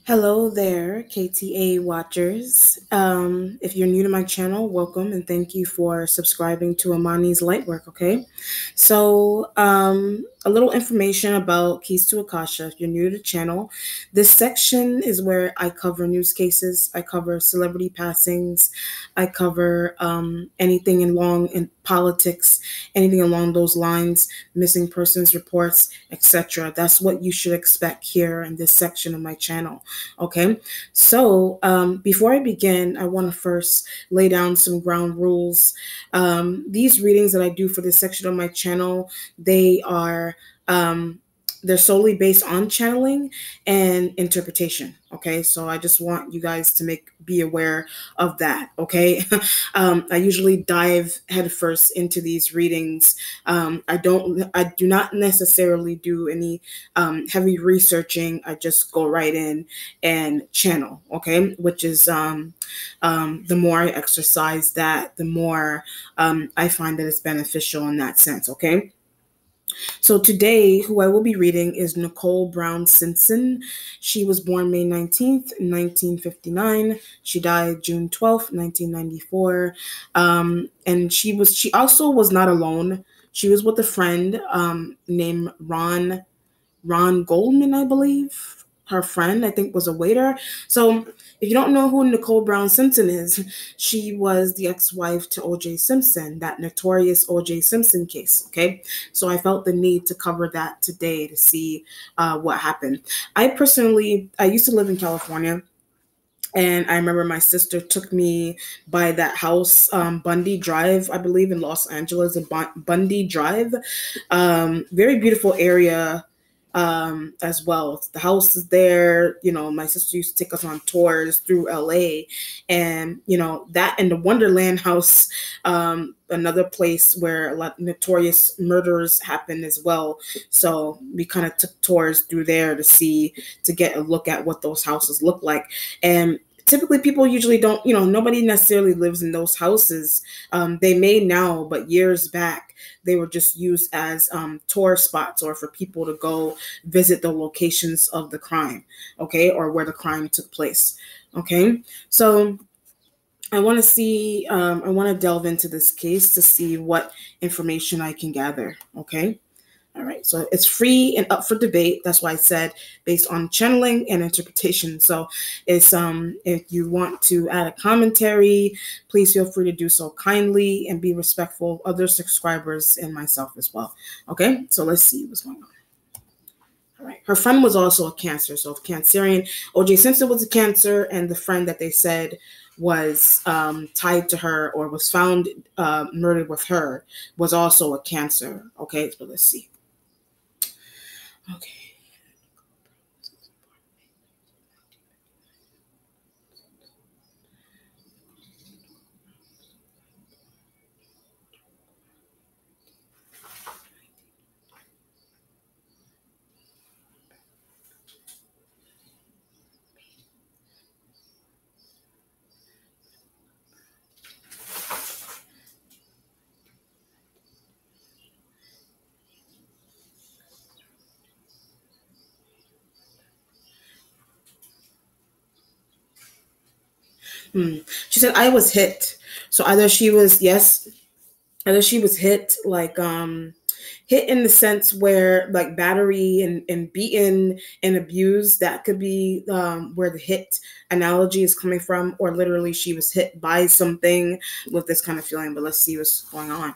Hello there, KTA watchers. If you're new to my channel, welcome and thank you for subscribing to Amani's Lightwork, okay? So, a little information about Keys to Akasha. If you're new to the channel, this section is where I cover news cases, I cover celebrity passings, I cover anything in politics, anything along those lines, missing persons reports, etc. That's what you should expect here in this section of my channel. Okay, so before I begin, I want to first lay down some ground rules. These readings that I do for this section of my channel, um, they're solely based on channeling and interpretation. Okay, so I just want you guys to be aware of that. Okay, I usually dive headfirst into these readings. I do not necessarily do any heavy researching. I just go right in and channel. Okay, which is the more I exercise that, the more I find that it's beneficial in that sense. Okay. So today, who I will be reading is Nicole Brown Simpson. She was born May 19th, 1959. She died June 12th, 1994. And she also was not alone. She was with a friend named Ron Goldman, I believe. Her friend, I think, was a waiter. So, if you don't know who Nicole Brown Simpson is, she was the ex-wife to O.J. Simpson, that notorious O.J. Simpson case. Okay, so I felt the need to cover that today to see what happened. I used to live in California. And I remember my sister took me by that house, Bundy Drive, I believe, in Los Angeles, Bundy Drive. Very beautiful area as well. The house is there. You know, my sister used to take us on tours through LA. And, you know, that and the Wonderland House, another place where a lot of notorious murders happen as well. So we kind of took tours through there to get a look at what those houses look like. And typically people usually don't, nobody necessarily lives in those houses. They may now, but years back, they were just used as tour spots or for people to go visit the locations of the crime, okay, or where the crime took place, okay? So I want to delve into this case to see what information I can gather, okay? All right, so it's free and up for debate. That's why I said based on channeling and interpretation. So it's if you want to add a commentary, please feel free to do so kindly and be respectful of other subscribers and myself as well. Okay, so let's see what's going on. All right, her friend was also a Cancer, so Cancerian. O.J. Simpson was a Cancer, and the friend that they said was tied to her or was found murdered with her was also a Cancer. Okay, so let's see. Okay. She said I was hit. So either she was hit hit in the sense where like battery and beaten and abused. That could be where the hit analogy is coming from, or literally she was hit by something with this kind of feeling. But let's see what's going on.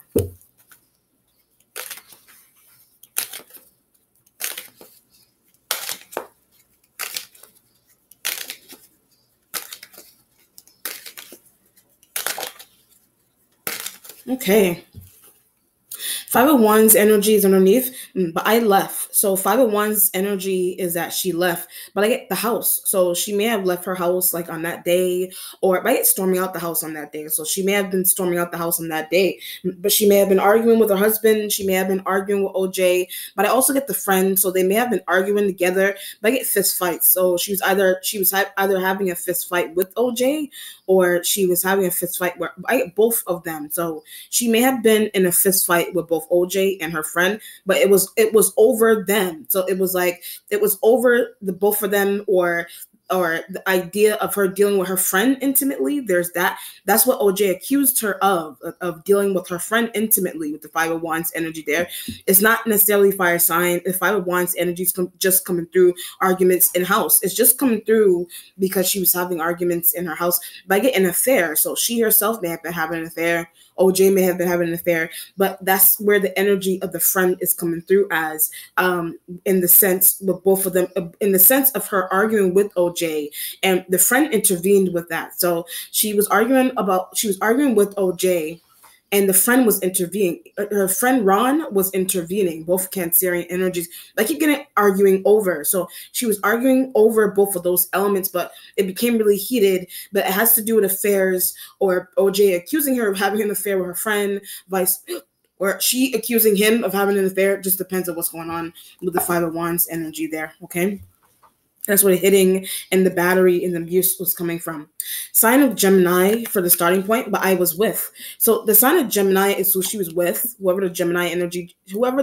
Okay. 501's energy is underneath, but I left. So 501's energy is that she left, but I get the house. So she may have left her house like on that day, or I get storming out the house on that day. So she may have been storming out the house on that day, but she may have been arguing with her husband. She may have been arguing with OJ, but I also get the friend. So they may have been arguing together, but I get fist fights. So she was either having a fist fight with OJ, or she was having a fist fight where I get both of them. So she may have been in a fist fight with both OJ and her friend, but it was over them. So it was over the both of them, or or the idea of her dealing with her friend intimately. There's that. That's what OJ accused her of dealing with her friend intimately with the Five of Wands energy there. It's not necessarily fire sign. The Five of Wands energy is just coming through arguments in house. It's just coming through because she was having arguments in her house by getting an affair. So she herself may have been having an affair. OJ may have been having an affair, but that's where the energy of the friend is coming through as, in the sense with both of them, in the sense of her arguing with OJ, and the friend intervened with that. So she was arguing with OJ, and the friend was intervening. Her friend Ron was intervening, both Cancerian energies. Like keep getting arguing over. So she was arguing over both of those elements, but it became really heated. But it has to do with affairs, or OJ accusing her of having an affair with her friend, or she accusing him of having an affair. It just depends on what's going on with the Five of Wands energy there, okay? That's where the hitting and the battery and the abuse was coming from. Sign of Gemini for the starting point, but I was with. So the sign of Gemini is who she was with, whoever the Gemini energy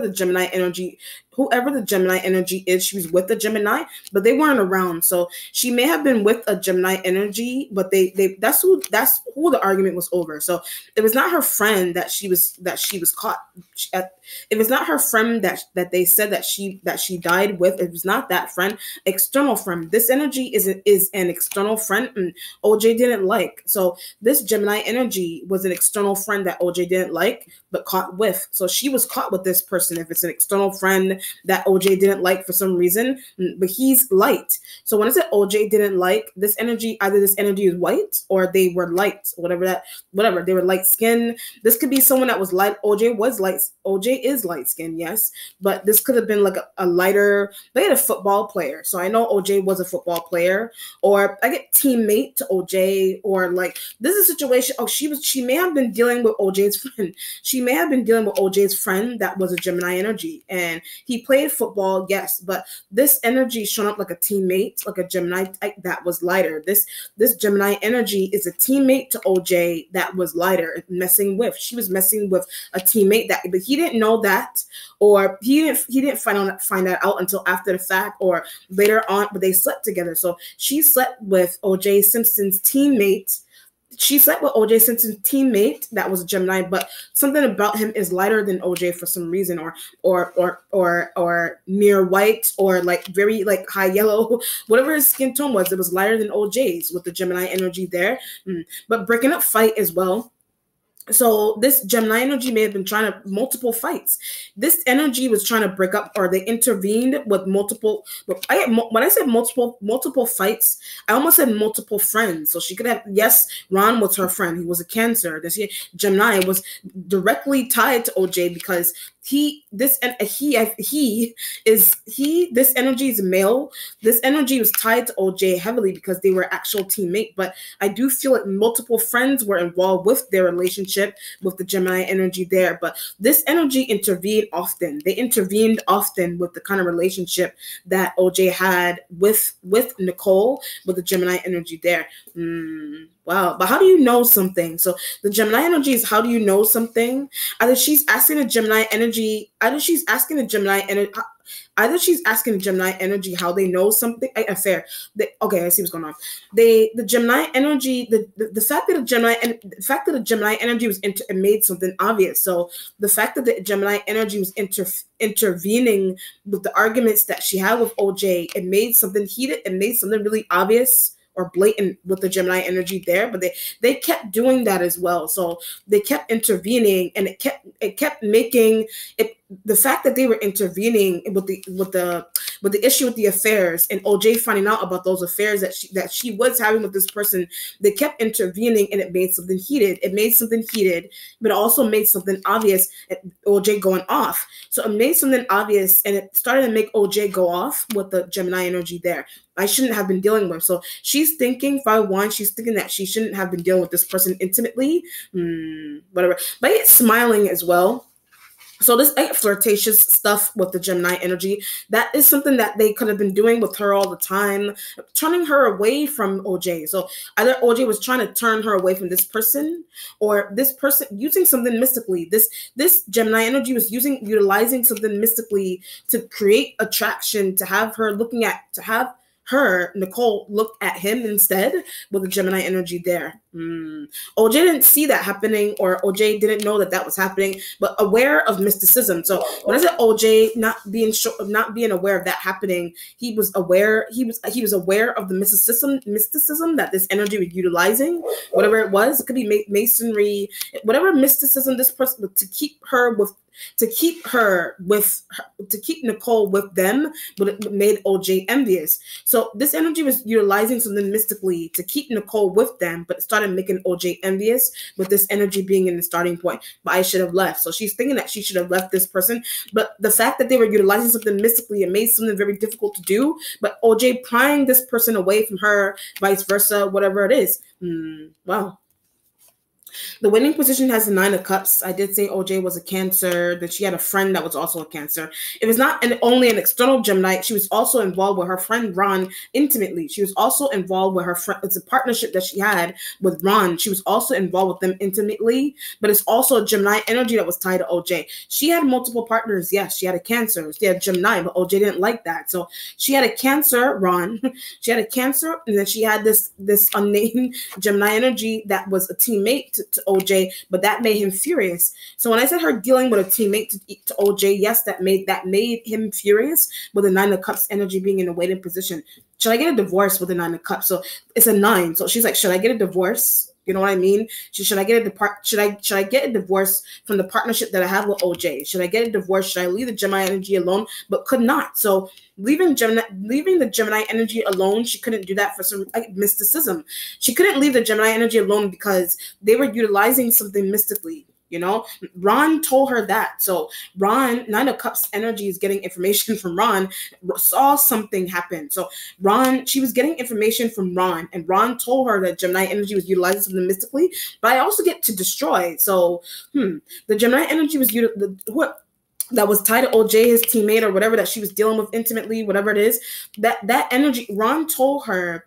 is, she was with the Gemini, but they weren't around. So she may have been with a Gemini energy, but that's who the argument was over. So it was not her friend that she was caught. It was not her friend that they said that she died with. It was not that friend. External friend. This energy is an external friend, and OJ didn't like. So this Gemini energy was an external friend that OJ didn't like, but caught with. So she was caught with this person. If it's an external friend that OJ didn't like for some reason, but he's light. So when I said OJ didn't like this energy, either this energy is white or they were light, whatever, they were light skin. This could be someone that was light. OJ was light. OJ is light skin, yes, but this could have been like a lighter. They had a football player, so I know OJ was a football player, or I get teammate to OJ, or like this is a situation. Oh, she may have been dealing with OJ's friend. She may have been dealing with OJ's friend that was a Gemini energy, and he played football, yes, but this energy showing up like a teammate, like a Gemini that was lighter. This Gemini energy is a teammate to OJ that was lighter, she was messing with a teammate but he didn't know that, or he didn't find that out until after the fact or later on, but they slept together. So she slept with OJ Simpson's teammate. She slept with OJ Simpson's teammate that was a Gemini, but something about him is lighter than OJ for some reason, or near white, or like very like high yellow, whatever his skin tone was. It was lighter than OJ's with the Gemini energy there, but breaking up fight as well. So this Gemini energy may have been trying to multiple fights. This energy was trying to break up, or they intervened with multiple. When I said multiple fights, I almost said multiple friends. So she could have, yes, Ron was her friend. He was a Cancer. This Gemini was directly tied to OJ because this energy is male. This energy was tied to OJ heavily because they were actual teammates. But I do feel like multiple friends were involved with their relationship with the Gemini energy there. But this energy intervened often. They intervened often with the kind of relationship that OJ had with Nicole, with the Gemini energy there. Wow. But how do you know something? So the Gemini energy is, how do you know something? Either she's asking the Gemini energy how they know something. Fair. Okay, I see what's going on. The Gemini energy, the fact that the Gemini energy was made something obvious. So the fact that the Gemini energy was intervening with the arguments that she had with OJ, it made something heated. It made something really obvious or blatant with the Gemini energy there, but they kept doing that as well. So they kept intervening, and it kept making it. The fact that they were intervening with the issue with the affairs, and OJ finding out about those affairs that she was having with this person, they kept intervening, and it made something heated. It made something heated, but it also made something obvious. OJ going off, so it made something obvious, and it started to make OJ go off with the Gemini energy there. I shouldn't have been dealing with. So she's thinking 5-1. She's thinking that she shouldn't have been dealing with this person intimately, whatever. But it's smiling as well. So this flirtatious stuff with the Gemini energy, that is something that they could have been doing with her all the time, turning her away from OJ. So either OJ was trying to turn her away from this person, or this person using something mystically. This Gemini energy was utilizing something mystically to create attraction, to have Nicole, looked at him instead with the Gemini energy there. OJ didn't see that happening, or OJ didn't know that that was happening, but aware of mysticism. So when I said OJ not being aware of that happening, he was aware. He was aware of the mysticism that this energy was utilizing, whatever it was. It could be masonry, whatever mysticism this person, to keep Nicole with them, but it made OJ envious. So this energy was utilizing something mystically to keep Nicole with them, but it started making OJ envious with this energy being in the starting point. But I should have left. So she's thinking that she should have left this person. But the fact that they were utilizing something mystically, it made something very difficult to do. But OJ prying this person away from her, vice versa, whatever it is. Wow. The winning position has the 9 of Cups. I did say OJ was a Cancer, that she had a friend that was also a Cancer. It was not only an external Gemini. She was also involved with her friend Ron intimately. She was also involved with her friend. It's a partnership that she had with Ron. She was also involved with them intimately, but it's also a Gemini energy that was tied to OJ. She had multiple partners. Yes, she had a Cancer. She had Gemini, but OJ didn't like that. So she had a Cancer, Ron. She had a Cancer, and then she had this unnamed Gemini energy that was a teammate to OJ, but that made him furious. So when I said her dealing with a teammate to OJ, yes, that made him furious with the 9 of Cups energy being in a waiting position. Should I get a divorce with the 9 of Cups? So it's a 9. So she's like, should I get a divorce? You know what I mean? Should I get a divorce from the partnership that I have with OJ? Should I get a divorce? Should I leave the Gemini energy alone? But could not. So leaving the Gemini energy alone, she couldn't do that for some mysticism. She couldn't leave the Gemini energy alone because they were utilizing something mystically. You know, Ron told her that. So Ron, 9 of Cups energy is getting information from Ron, saw something happen. So she was getting information from Ron, and Ron told her that Gemini energy was utilizing something mystically, but I also get to destroy. So the Gemini energy was that was tied to OJ, his teammate, or whatever that she was dealing with intimately, whatever it is, that energy, Ron told her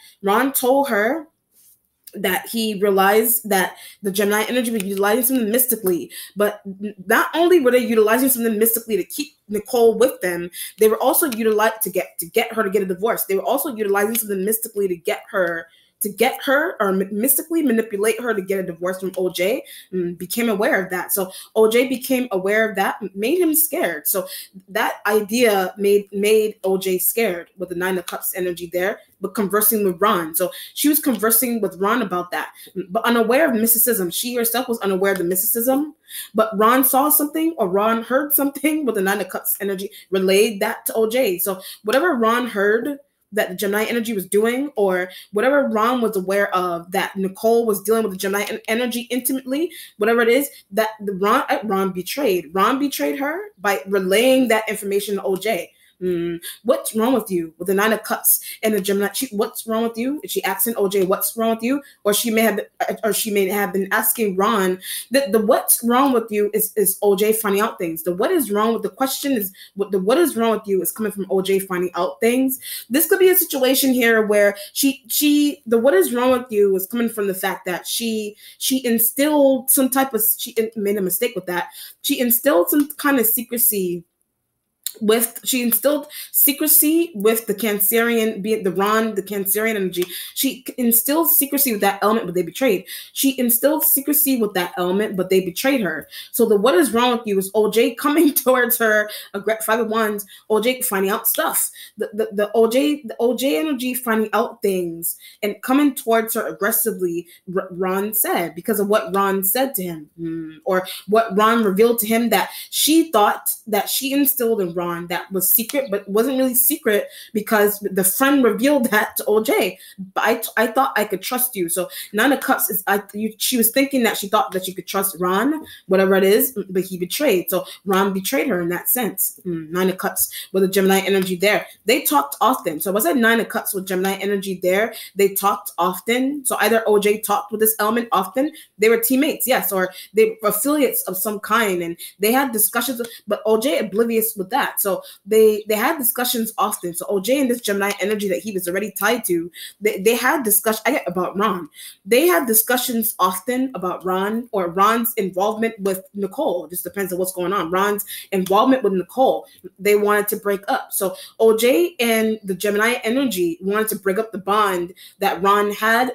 that he realized that the Gemini energy was utilizing something mystically, but not only were they utilizing something mystically to keep Nicole with them, they were also utilizing to get her to get a divorce. They were also utilizing something mystically to get her or mystically manipulate her to get a divorce from OJ. Became aware of that. So OJ became aware of that, made him scared. So that idea made OJ scared with the 9 of Cups energy there, but conversing with Ron. So she was conversing with Ron about that, but unaware of mysticism. She herself was unaware of the mysticism, but Ron saw something or Ron heard something with the 9 of Cups energy, relayed that to OJ. So whatever Ron heard that the Gemini energy was doing, or whatever Ron was aware of that Nicole was dealing with the Gemini energy intimately, whatever it is, that Ron betrayed her by relaying that information to OJ. What's wrong with you with the 9 of Cups and the Gemini? What's wrong with you? Is she asking OJ what's wrong with you, or she may have been asking Ron that the what's wrong with you is OJ finding out things. The what is wrong with the question is what is wrong with you is coming from OJ finding out things. This could be a situation here where the what is wrong with you is coming from the fact that she instilled some type of, she made a mistake with that. She instilled some kind of secrecy with the Cancerian, be it the Cancerian energy. She instilled secrecy with that element, but they betrayed. She instilled secrecy with that element, but they betrayed her. So the what is wrong with you is OJ coming towards her, 5 of Wands, OJ finding out stuff. The OJ energy finding out things and coming towards her aggressively, Ron said, because of what Ron said to him, or what Ron revealed to him that she thought that she instilled in Ron that was secret, but wasn't really secret because the friend revealed that to OJ. But I thought I could trust you. So 9 of Cups is she was thinking that she thought that she could trust Ron, whatever it is, but he betrayed. So Ron betrayed her in that sense. 9 of Cups with a Gemini energy there. They talked often. So was that 9 of Cups with Gemini energy there? They talked often. So either OJ talked with this element often. They were teammates, yes, or they were affiliates of some kind, and they had discussions. But OJ oblivious with that. that. So they had discussions often. So OJ and this Gemini energy that he was already tied to, they had discussion about Ron. They had discussions often about Ron or Ron's involvement with Nicole. It just depends on what's going on. Ron's involvement with Nicole. They wanted to break up. So OJ and the Gemini energy wanted to break up the bond that Ron had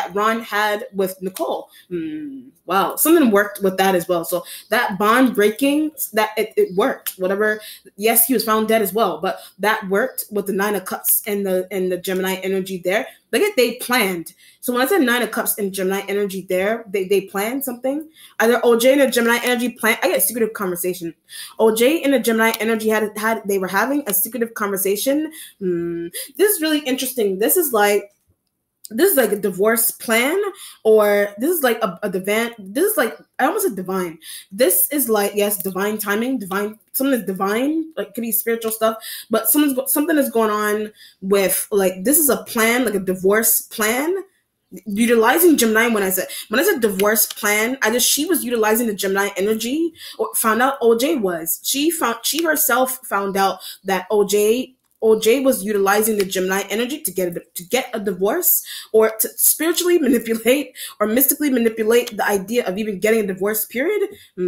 with Nicole. Wow, something worked with that as well. So that bond breaking, that it worked. Whatever. Yes, he was found dead as well, but that worked with the Nine of Cups and the Gemini energy there. Look at they planned. So when I said Nine of Cups and Gemini energy there, they planned something. Either OJ and the Gemini energy planned. I get a secretive conversation. OJ and the Gemini energy they were having a secretive conversation. This is really interesting. This is like a divorce plan, or this is like a divine. This is like, I almost said divine. This is like, yes, divine timing, divine, something is divine, like it could be spiritual stuff, but something is going on with, like, this is a plan, like a divorce plan. Utilizing Gemini, when I said divorce plan, either she was utilizing the Gemini energy or found out OJ was. She herself found out that OJ was utilizing the Gemini energy to get a divorce, or to spiritually manipulate or mystically manipulate the idea of even getting a divorce, period.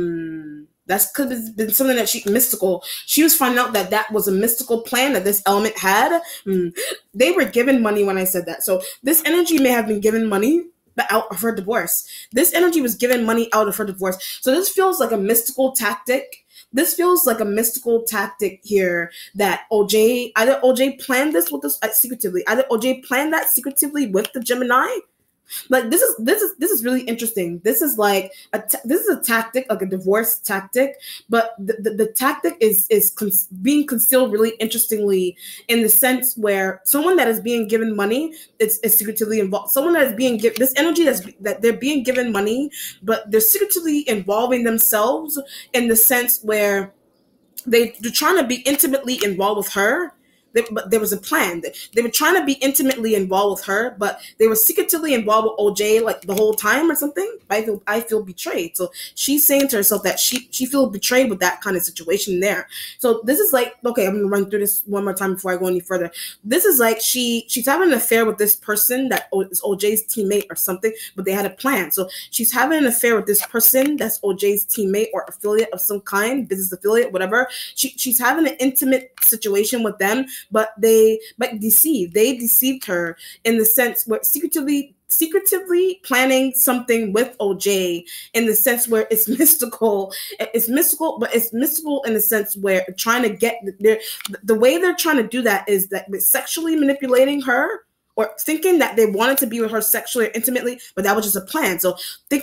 That's could have been something that mystical. She was finding out that was a mystical plan that this element had. They were given money when I said that. So this energy may have been given money out of her divorce. This energy was given money out of her divorce. So this feels like a mystical tactic. This feels like a mystical tactic here that either OJ planned this with us secretively. Either OJ planned that secretively with the Gemini. Like this is really interesting. This is like this is a tactic, like a divorce tactic, but the tactic is being concealed really interestingly, in the sense where someone that is being given money is secretively involved. Someone that is being given this energy that they're being given money, but they're secretively involving themselves in the sense where they're trying to be intimately involved with her. But there was a plan. They were trying to be intimately involved with her, but they were secretively involved with OJ like the whole time or something. I feel betrayed. So she's saying to herself that she feels betrayed with that kind of situation there. So this is like, okay, I'm gonna run through this one more time before I go any further. This is like she's having an affair with this person that is OJ's teammate or something, but they had a plan. So she's having an affair with this person that's OJ's teammate or affiliate of some kind, business affiliate, whatever. She's having an intimate situation with them. But they deceived her in the sense where secretively planning something with OJ, in the sense where it's mystical, but it's mystical in the sense where trying to get the way they're trying to do that is that they're sexually manipulating her, or thinking that they wanted to be with her sexually or intimately, but that was just a plan. So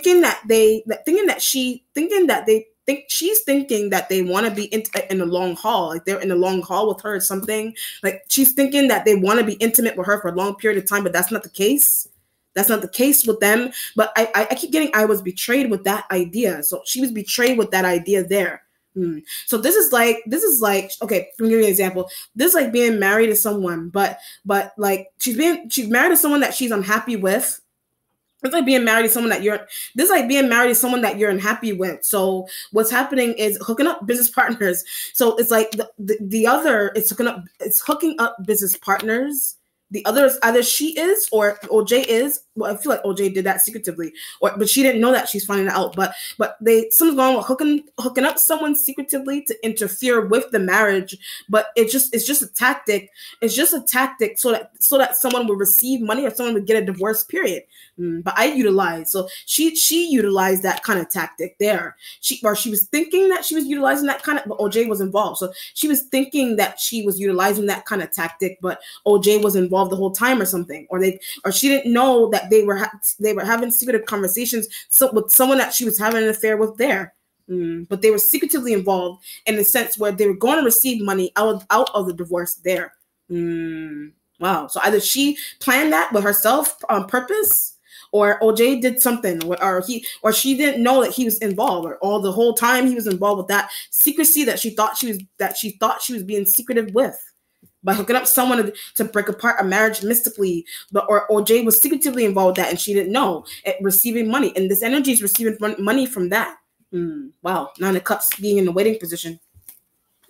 she's thinking that they want to be in the long haul, like they're in the long haul with her or something. Like she's thinking that they want to be intimate with her for a long period of time, but that's not the case. That's not the case with them. But I keep getting, I was betrayed with that idea. So she was betrayed with that idea there. So this is like, okay, let me give you an example. This is like being married to someone, but like she's married to someone that she's unhappy with. It's like being married to someone that you're unhappy with. So what's happening is hooking up business partners. So it's like the other, it's hooking up business partners. The other is either she is or OJ is. Well, I feel like OJ did that secretively, but she didn't know that. She's finding it out. But something's going on, hooking up someone secretively to interfere with the marriage. But it's just a tactic. It's just a tactic so that someone will receive money or someone would get a divorce, period. But I utilized, so she utilized that kind of tactic there. She was thinking that she was utilizing that kind of, but OJ was involved. So she was thinking that she was utilizing that kind of tactic, but OJ was involved the whole time or something, or she didn't know that they were having secretive conversations with someone that she was having an affair with there. But they were secretively involved in the sense where they were going to receive money out of the divorce there. Wow. So either she planned that with herself on purpose, or OJ did something, or she didn't know that he was involved, or all the whole time he was involved with that secrecy that she thought she was being secretive with, by hooking up someone to break apart a marriage mystically. Or OJ was secretively involved with that and she didn't know, receiving money, and this energy is receiving money from that. Wow. Nine of Cups being in the waiting position,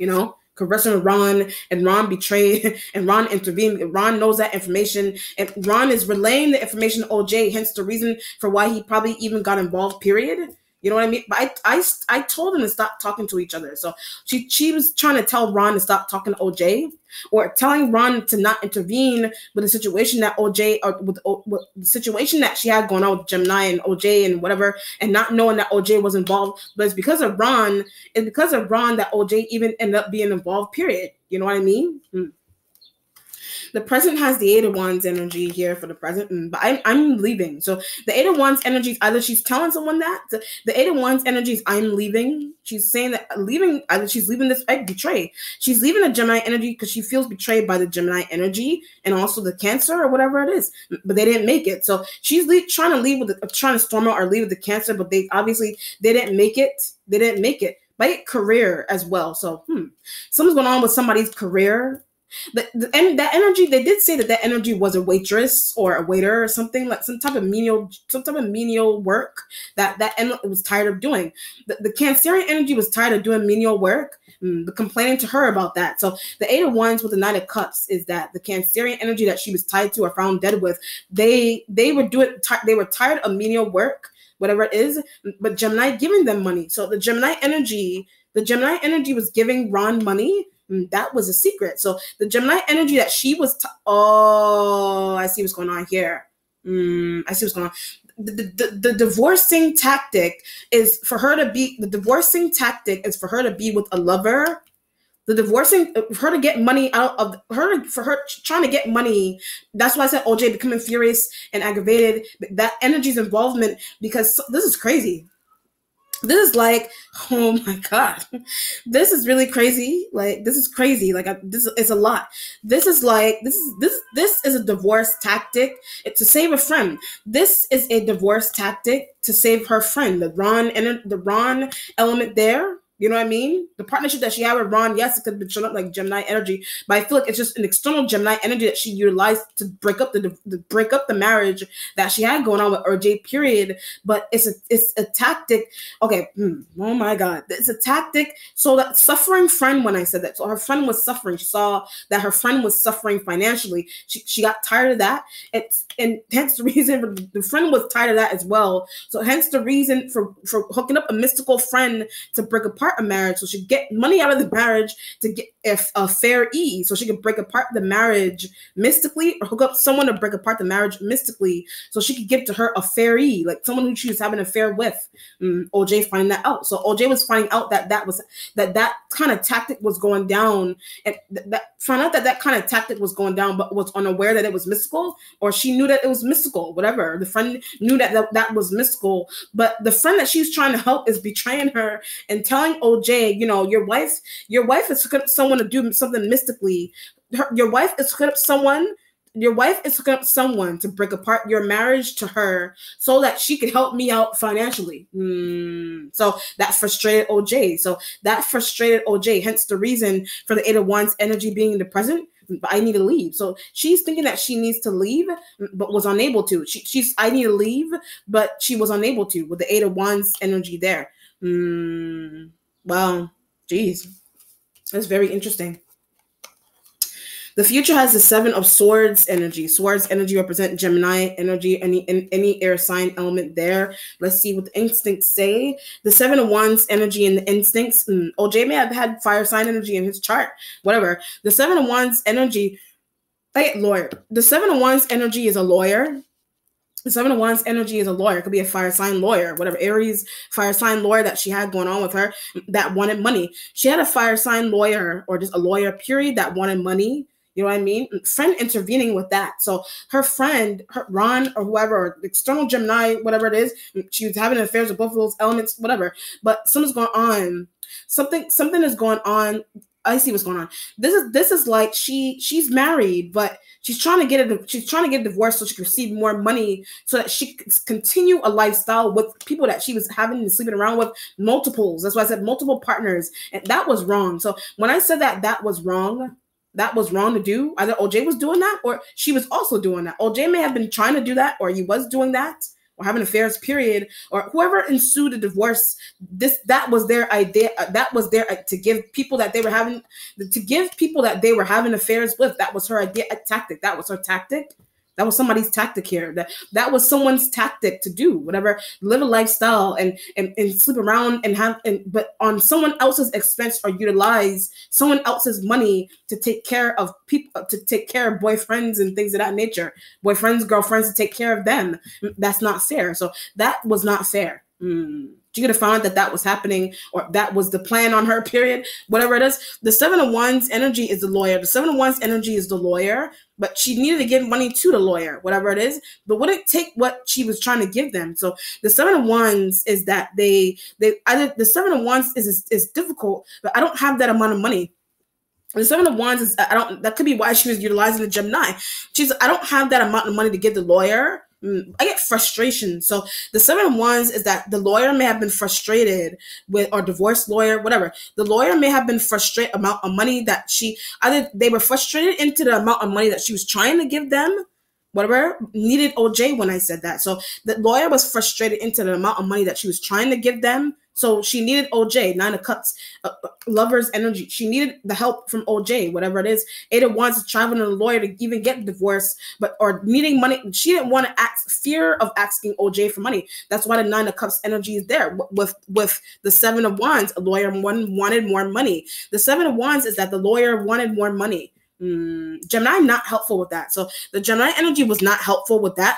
conversing with Ron, and Ron betrayed, and Ron intervened. Ron knows that information, and Ron is relaying the information to OJ, hence the reason for why he probably even got involved, period. You know what I mean? But I told them to stop talking to each other. So she was trying to tell Ron to stop talking to OJ, or telling Ron to not intervene with the situation that OJ, or with the situation that she had going on with Gemini and OJ and whatever, and not knowing that OJ was involved. But it's because of Ron that OJ even ended up being involved, period. You know what I mean? The present has the Eight of Wands energy here for the present, but I'm leaving. So the Eight of Wands energy is either she's telling someone that the Eight of Wands energy is I'm leaving. She's saying that leaving, either she's leaving this betray. She's leaving the Gemini energy because she feels betrayed by the Gemini energy and also the Cancer or whatever it is. But they didn't make it. So she's trying to leave with trying to storm out or leave with the Cancer, but they didn't make it. They didn't make it. By career as well. So something's going on with somebody's career. And that energy, they did say that energy was a waitress or a waiter or something, like some type of menial work that it was tired of doing. The Cancerian energy was tired of doing menial work, complaining to her about that. So the Eight of Wands with the Knight of Cups is that the Cancerian energy that she was tied to or found dead with, they were tired of menial work, whatever it is, but Gemini giving them money. So the Gemini energy was giving Ron money. That was a secret. So the Gemini energy that she was, I see what's going on here. I see what's going on. The divorcing tactic is for her to be with a lover. For her to get money out of for her trying to get money. That's why I said OJ becoming furious and aggravated. That energy's involvement, because this is crazy. This is like, oh my God, this is really crazy. Like, this is crazy. Like, this is a lot. This is a divorce tactic to save a friend. This is a divorce tactic to save her friend. The Ron element there. You know what I mean? The partnership that she had with Ron, yes, it could be shown up like Gemini energy, but I feel like it's just an external Gemini energy that she utilized to break up the marriage that she had going on with RJ, period. But it's a tactic. Okay. Oh my God. It's a tactic. So that suffering friend, when I said that, so her friend was suffering. She saw that her friend was suffering financially. She got tired of that. And hence the reason the friend was tired of that as well. So hence the reason for hooking up a mystical friend to break apart a marriage, so she get money out of the marriage to get a fair ease, so she can break apart the marriage mystically, or hook up someone to break apart the marriage mystically, so she could give to her a fair ease, like someone who she was having an affair with. OJ finding that out. So OJ was finding out that kind of tactic was going down, and found out that kind of tactic was going down, but was unaware that it was mystical, or she knew that it was mystical. Whatever, the friend knew that was mystical, but the friend that she's trying to help is betraying her and telling OJ, your wife is hooking up someone to do something mystically. Your wife is hooking up someone to break apart your marriage to her so that she could help me out financially. So that frustrated OJ. Hence the reason for the Eight of Wands energy being in the present. But I need to leave. So she's thinking that she needs to leave, but was unable to. I need to leave, but she was unable to with the Eight of Wands energy there. Wow. Geez. That's very interesting. The future has the Seven of Swords energy. Swords energy represent Gemini energy, any air sign element there. Let's see what the instincts say. The Seven of Wands energy and the instincts. OJ may have had fire sign energy in his chart. Whatever. The Seven of Wands energy, lawyer. The Seven of Wands energy is a lawyer. The Seven of Wands energy is a lawyer. It could be a fire sign lawyer, whatever Aries fire sign lawyer that she had going on with her that wanted money. She had a fire sign lawyer, or just a lawyer, period, that wanted money. You know what I mean? Friend intervening with that. So her friend, Ron or whoever, or external Gemini, whatever it is, she was having affairs with both of those elements, whatever. But something's going on. Something is going on. I see what's going on. This is like she's married, but she's trying to get a divorce so she can receive more money so that she can continue a lifestyle with people that she was having and sleeping around with, multiples. That's why I said multiple partners, and that was wrong. So when I said that was wrong. That was wrong to do. Either OJ was doing that or she was also doing that. OJ may have been trying to do that, or he was doing that. or having affairs, period, or whoever ensued a divorce, that was their idea. That was their to give people that they were having affairs with. That was her idea, a tactic. That was her tactic. That was somebody's tactic here. That was someone's tactic to do whatever, live a lifestyle and sleep around but on someone else's expense, or utilize someone else's money to take care of people, to take care of boyfriends and things of that nature, boyfriends, girlfriends, to take care of them. That's not fair. So that was not fair. She could have found that was happening, or that was the plan on her, period, whatever it is. The Seven of Wands energy is the lawyer. The Seven of Wands energy is the lawyer, but she needed to give money to the lawyer, whatever it is, but wouldn't take what she was trying to give them. So the Seven of Wands is that the Seven of Wands is difficult, but I don't have that amount of money. The Seven of Wands is, that could be why she was utilizing the Gemini. I don't have that amount of money to give the lawyer. I get frustration. So the Seven of Wands is that the lawyer may have been frustrated with, or divorce lawyer, whatever. The lawyer may have been frustrated amount of money that they were frustrated into the amount of money that she was trying to give them, whatever, needed OJ when I said that. So the lawyer was frustrated into the amount of money that she was trying to give them. So she needed OJ, Nine of Cups, lover's energy. She needed the help from OJ, whatever it is. Eight of Wands is traveling to a lawyer to even get divorced, or needing money. She didn't want to fear of asking OJ for money. That's why the Nine of Cups energy is there. With the Seven of Wands, a lawyer wanted more money. The Seven of Wands is that the lawyer wanted more money. Gemini not helpful with that. So the Gemini energy was not helpful with that.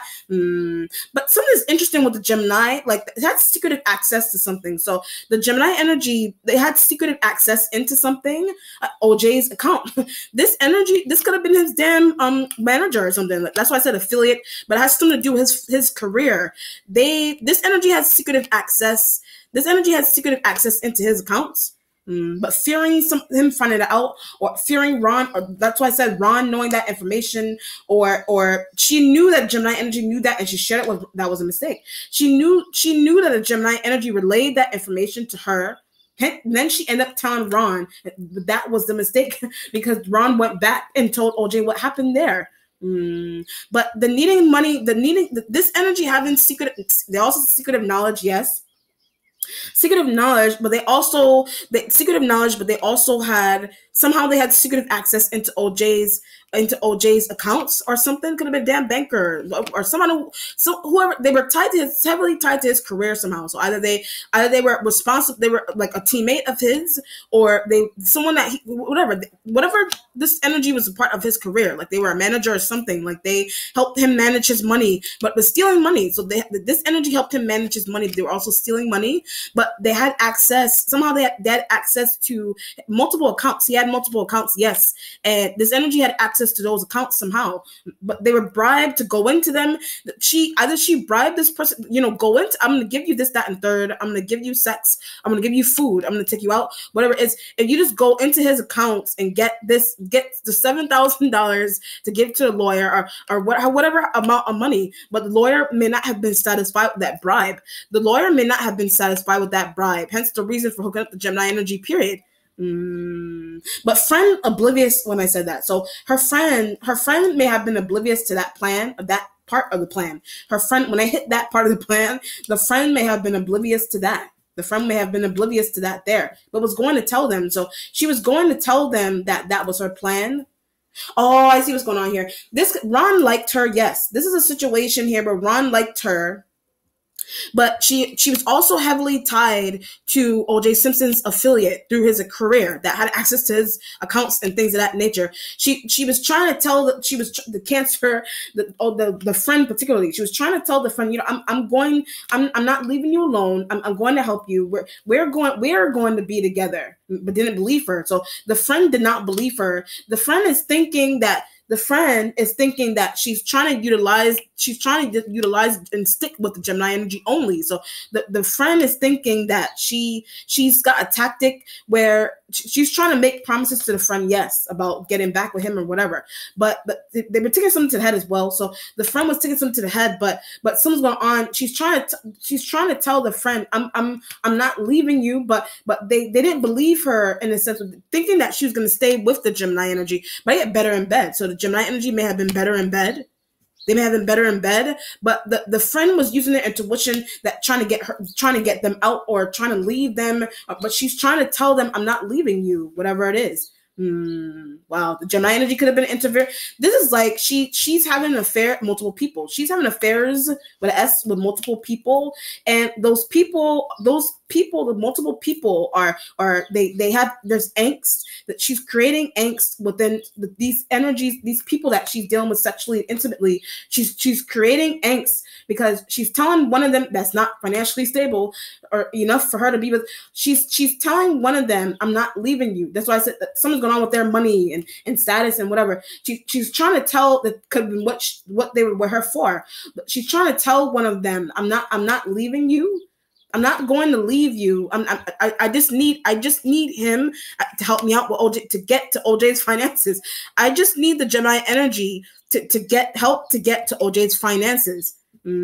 But something is interesting with the Gemini, like it had secretive access to something. So the Gemini energy, they had secretive access into something, OJ's account. This energy, this could have been his damn manager or something. That's why I said affiliate, but it has something to do with his career. This energy has secretive access. This energy has secretive access into his accounts. But fearing him finding it out, or fearing Ron, or that's why I said Ron knowing that information, or she knew that Gemini energy knew that, and she shared it. That was a mistake. She knew that a Gemini energy relayed that information to her. Then she ended up telling Ron that was the mistake, because Ron went back and told OJ what happened there. But the needing money, this energy having they also secretive knowledge, yes. Secretive knowledge, but they also had secretive access into OJ's accounts or something. Could have been a damn banker or whoever. They were heavily tied to his career somehow. So either they were responsible, they were like a teammate of his, or someone that whatever this energy was a part of his career. Like they were a manager or something. Like they helped him manage his money, but was stealing money. So this energy helped him manage his money. They were also stealing money, but they had access. Somehow they had access to multiple accounts. He had multiple accounts, yes, and this energy had access to those accounts somehow, but they were bribed to go into them. She bribed this person, go into, I'm going to give you this, that, and third. I'm going to give you sex. I'm going to give you food. I'm going to take you out, whatever it is. If you just go into his accounts and get the $7,000 to give to the lawyer, or whatever amount of money, but the lawyer may not have been satisfied with that bribe. The lawyer may not have been satisfied with that bribe. Hence the reason for hooking up the Gemini energy, period. But friend oblivious when I said that. So her friend may have been oblivious to that plan, of that part of the plan. Her friend, when I hit that part of the plan, the friend may have been oblivious to that. The friend may have been oblivious to that there, but was going to tell them. So she was going to tell them that was her plan. Oh, I see what's going on here. Ron liked her. Yes, this is a situation here where Ron liked her. But she was also heavily tied to O.J. Simpson's affiliate through his career that had access to his accounts and things of that nature. She was trying to tell the friend particularly. She was trying to tell the friend, I'm not leaving you alone. I'm going to help you. We're going to be together, but didn't believe her. So the friend did not believe her. The friend is thinking that she's trying to utilize and stick with the Gemini energy only. So the friend is thinking that she's got a tactic where she's trying to make promises to the friend, yes, about getting back with him or whatever. But they were taking something to the head as well. So the friend was taking something to the head, but something's going on. She's trying to tell the friend, I'm not leaving you, but they didn't believe her in a sense of thinking that she was going to stay with the Gemini energy, but get better in bed. So the Gemini energy may have been better in bed. They may have been better in bed, but the friend was using their intuition that trying to get them out or trying to leave them. But she's trying to tell them, I'm not leaving you, whatever it is. Wow, the Gemini energy could have been interfere. This is like she's having an affair with multiple people. She's having affairs with an S with multiple people, and those people, the multiple people are they have there's angst that she's creating angst within these energies, these people that she's dealing with sexually and intimately. She's creating angst because she's telling one of them that's not financially stable or enough for her to be with. She's telling one of them, I'm not leaving you. That's why I said that something's going on with their money and status and whatever. She's trying to tell that could have been what they were with her for. But she's trying to tell one of them, I'm not leaving you. I'm not going to leave you. I just need him to help me out with OJ to get to OJ's finances. I just need the Gemini energy to get help to get to OJ's finances.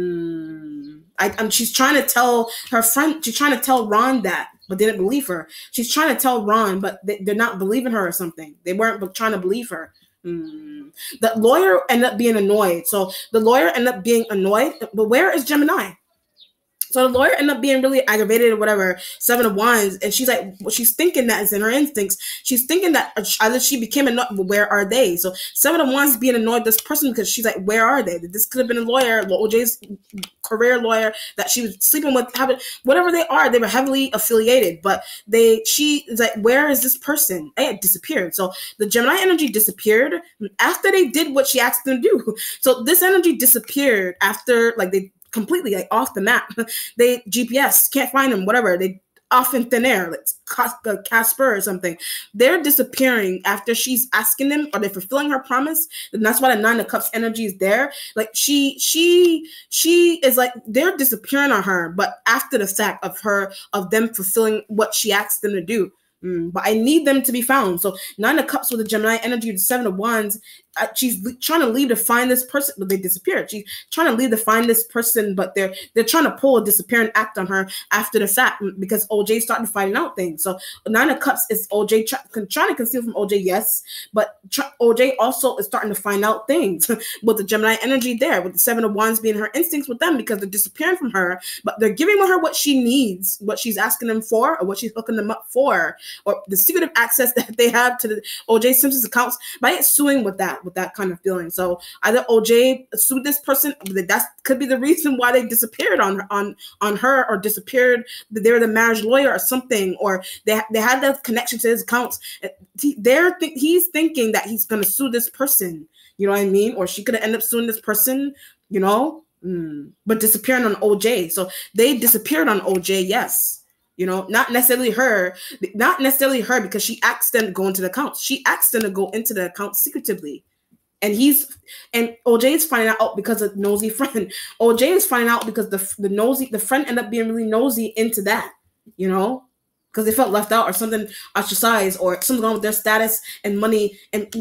She's trying to tell her friend. She's trying to tell Ron that, but they didn't believe her. She's trying to tell Ron, but they're not believing her or something. They weren't trying to believe her. The lawyer ended up being annoyed. So the lawyer ended up being annoyed. But where is Gemini? So the lawyer ended up being really aggravated or whatever, 7 of Wands, and she's like, well, she's thinking that it's in her instincts. She's thinking that either she became annoyed, where are they? So 7 of Wands being annoyed this person because she's like, where are they? This could have been a lawyer, OJ's career lawyer that she was sleeping with, whatever they are, they were heavily affiliated, but she is like, where is this person? They had disappeared. So the Gemini energy disappeared after they did what she asked them to do. So this energy disappeared after, like, they completely like off the map. They GPS can't find them, whatever. They off in thin air, like Casper or something. They're disappearing after she's asking them, are they fulfilling her promise? And that's why the 9 of Cups energy is there. Like she is like, they're disappearing on her, but after the fact of them fulfilling what she asked them to do. But I need them to be found. So 9 of Cups with the Gemini energy, the 7 of Wands. She's trying to leave to find this person, but they disappeared. She's trying to leave to find this person, but they're trying to pull a disappearing act on her after the fact because OJ started finding out things. So 9 of Cups is OJ trying to conceal from OJ, yes, but OJ also is starting to find out things with the Gemini energy there, with the 7 of Wands being her instincts with them because they're disappearing from her, but they're giving her what she needs, what she's asking them for, or what she's hooking them up for, or the secretive access that they have to the OJ Simpson's accounts by suing with that kind of feeling. So either OJ sued this person, that could be the reason why they disappeared on her, or disappeared. They were the marriage lawyer or something, or they had that connection to his accounts. He's thinking that he's going to sue this person. You know what I mean? Or she could have ended up suing this person. You know, but disappearing on OJ. So they disappeared on OJ. Yes. You know, not necessarily her because she asked them to go into the accounts. She asked them to go into the accounts secretively. And OJ is finding out because of nosy friend. OJ is finding out because the friend ended up being really nosy into that, you know, because they felt left out or something, ostracized, or something wrong with their status and money and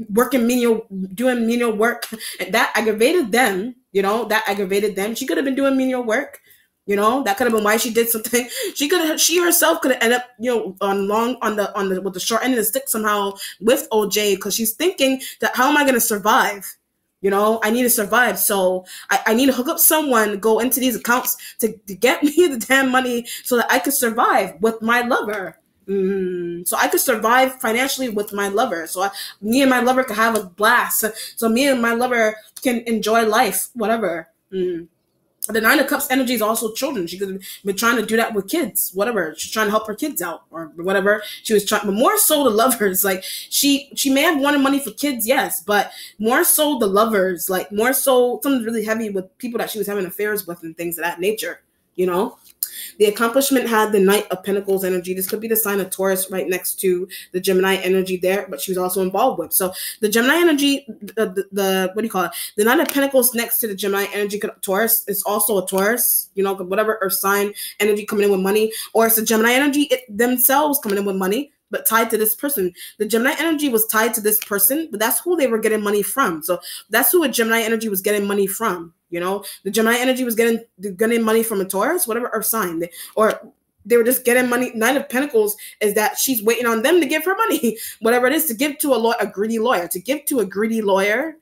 doing menial work. And that aggravated them, you know, She could have been doing menial work. You know, that could have been why she did something. She herself could have ended up, you know, with the short end of the stick somehow with OJ, because she's thinking that, how am I going to survive? You know, I need to survive. So I need to hook up someone, go into these accounts to get me the damn money so that I could survive with my lover. So I could survive financially with my lover. So me and my lover could have a blast. So me and my lover can enjoy life, whatever. The 9 of Cups energy is also children. She could have been trying to do that with kids, whatever. She's trying to help her kids out or whatever. She was trying, but more so the lovers. Like she may have wanted money for kids, yes, but more so the lovers. Like more so something really heavy with people that she was having affairs with and things of that nature. You know, the accomplishment had the Knight of Pentacles energy. This could be the sign of Taurus right next to the Gemini energy there, but she was also involved with. So the Gemini energy, the what do you call it? The Knight of Pentacles next to the Gemini energy, Taurus, is also a Taurus, you know, whatever Earth sign energy coming in with money, or it's the Gemini energy themselves coming in with money, but tied to this person. The Gemini energy was tied to this person, but that's who they were getting money from. So that's who a Gemini energy was getting money from. You know, the Gemini energy was getting money from a Taurus, whatever Earth sign, or they were just getting money. 9 of Pentacles is that she's waiting on them to give her money, whatever it is, to give to a greedy lawyer, to give to a greedy lawyer.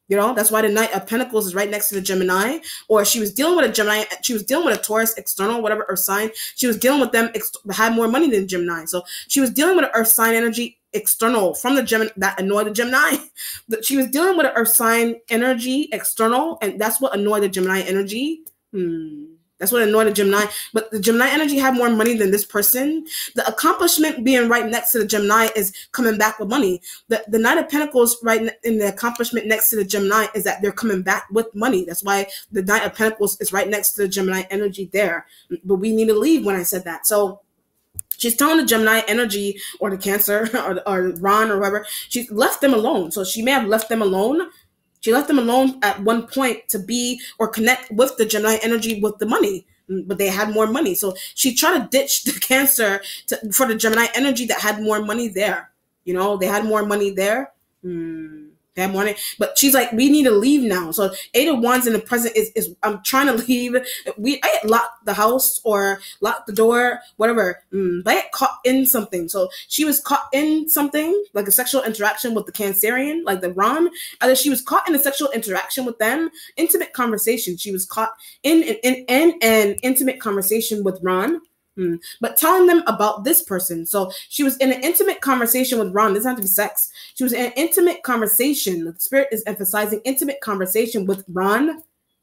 That's why the Knight of Pentacles is right next to the Gemini. Or she was dealing with a Gemini. She was dealing with a Taurus external, whatever earth sign. She was dealing with them, had more money than Gemini. So she was dealing with an earth sign energy external from the Gemini that annoyed the Gemini. She was dealing with an earth sign energy external, and that's what annoyed the Gemini energy. That's what annoyed the Gemini. But the Gemini energy had more money than this person. The accomplishment being right next to the Gemini is coming back with money. The Knight of Pentacles right in the accomplishment next to the Gemini is that they're coming back with money. That's why the Knight of Pentacles is right next to the Gemini energy there. But we need to leave when I said that. So she's telling the Gemini energy or the Cancer or Ron or whoever, she left them alone. So she may have left them alone. She left them alone at one point to be or connect with the Gemini energy with the money, but they had more money. So she tried to ditch the Cancer for the Gemini energy that had more money there. They had more money there. They had money, but she's like, we need to leave now. So 8 of Wands in the present is I'm trying to leave. I locked the house or locked the door, whatever. But I get caught in something. So she was caught in something like a sexual interaction with the Cancerian, like the Ron. Either she was caught in a sexual interaction with them, intimate conversation. She was caught in an intimate conversation with Ron. But telling them about this person. So she was in an intimate conversation with Ron. It doesn't have to be sex. She was in an intimate conversation. The spirit is emphasizing intimate conversation with Ron.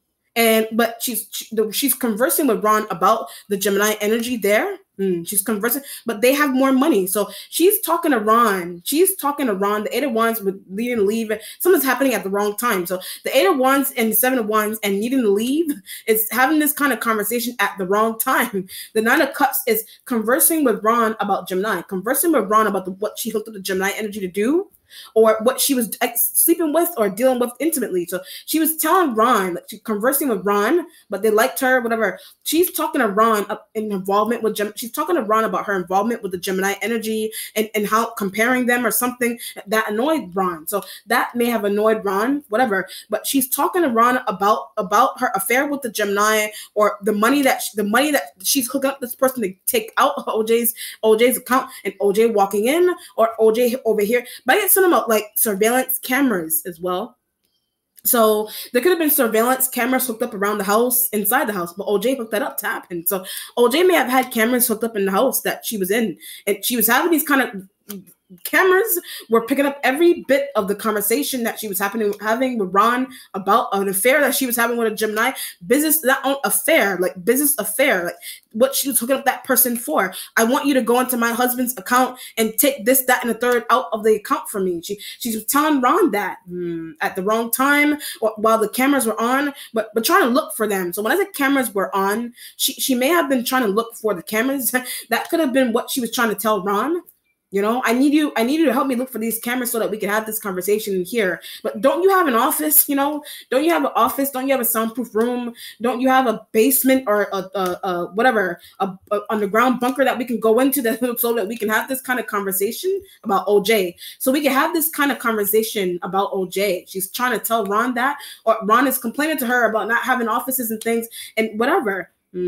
But she's conversing with Ron about the Gemini energy there. She's conversing, but they have more money. So she's talking to Ron. The 8 of Wands with needing to leave. Something's happening at the wrong time. So the 8 of Wands and the 7 of Wands and needing to leave is having this kind of conversation at the wrong time. The 9 of Cups is conversing with Ron about Gemini, conversing with Ron about what she hooked up the Gemini energy to do, or what she was sleeping with or dealing with intimately. So she was telling Ron, she's conversing with Ron, but they liked her, whatever. She's talking to Ron in involvement with Gemini. She's talking to Ron about her involvement with the Gemini energy and how comparing them or something that annoyed Ron. So that may have annoyed Ron, whatever. But she's talking to Ron about her affair with the Gemini or the money that she's hooking up this person to take out OJ's account and OJ walking in or OJ over here. But I get some about like surveillance cameras as well. So there could have been surveillance cameras hooked up around the house, inside the house, but OJ hooked that up to happen. So OJ may have had cameras hooked up in the house that she was in, and she was having these kind of cameras were picking up every bit of the conversation that she was having with Ron about an affair that she was having with a Gemini. Business affair, like what she was hooking up that person for. I want you to go into my husband's account and take this, that, and the third out of the account for me. She was telling Ron that at the wrong time or while the cameras were on, but trying to look for them. So when I said cameras were on, she may have been trying to look for the cameras. That could have been what she was trying to tell Ron. I need you to help me look for these cameras so that we can have this conversation here. But don't you have an office? Don't you have an office? Don't you have a soundproof room? Don't you have a basement or a underground bunker that we can go into so that we can have this kind of conversation about OJ? So we can have this kind of conversation about OJ. She's trying to tell Ron that, or Ron is complaining to her about not having offices and things and whatever.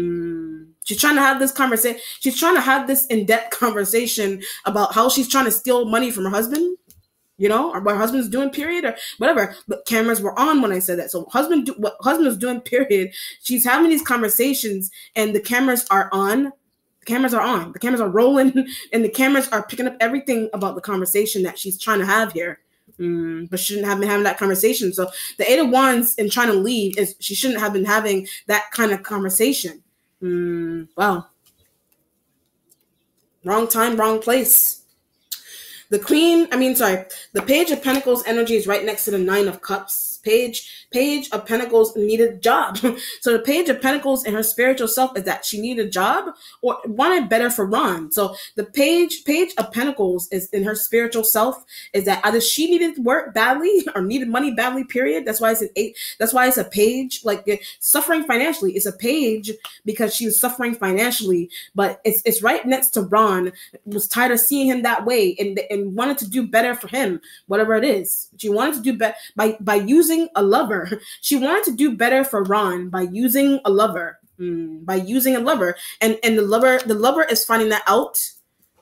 She's trying to have this conversation. She's trying to have this in-depth conversation about how she's trying to steal money from her husband, or what her husband's doing, period, or whatever. But cameras were on when I said that. So what husband was doing, period. She's having these conversations and the cameras are on. The cameras are on. The cameras are rolling and the cameras are picking up everything about the conversation that she's trying to have here. But she shouldn't have been having that conversation. So the 8 of Wands in trying to leave is she shouldn't have been having that kind of conversation. Wow. Wrong time, wrong place. The Page of Pentacles energy is right next to the 9 of Cups. Page of Pentacles needed a job. So the Page of Pentacles in her spiritual self is that she needed a job or wanted better for Ron. So the Page of Pentacles is in her spiritual self is that either she needed work badly or needed money badly, period. That's why it's an 8. That's why it's a page, like suffering financially. It's a page because she was suffering financially, but it's right next to Ron. Was tired of seeing him that way and wanted to do better for him, whatever it is. She wanted to do better by using a lover. She wanted to do better for Ron by using a lover. And the lover is finding that out.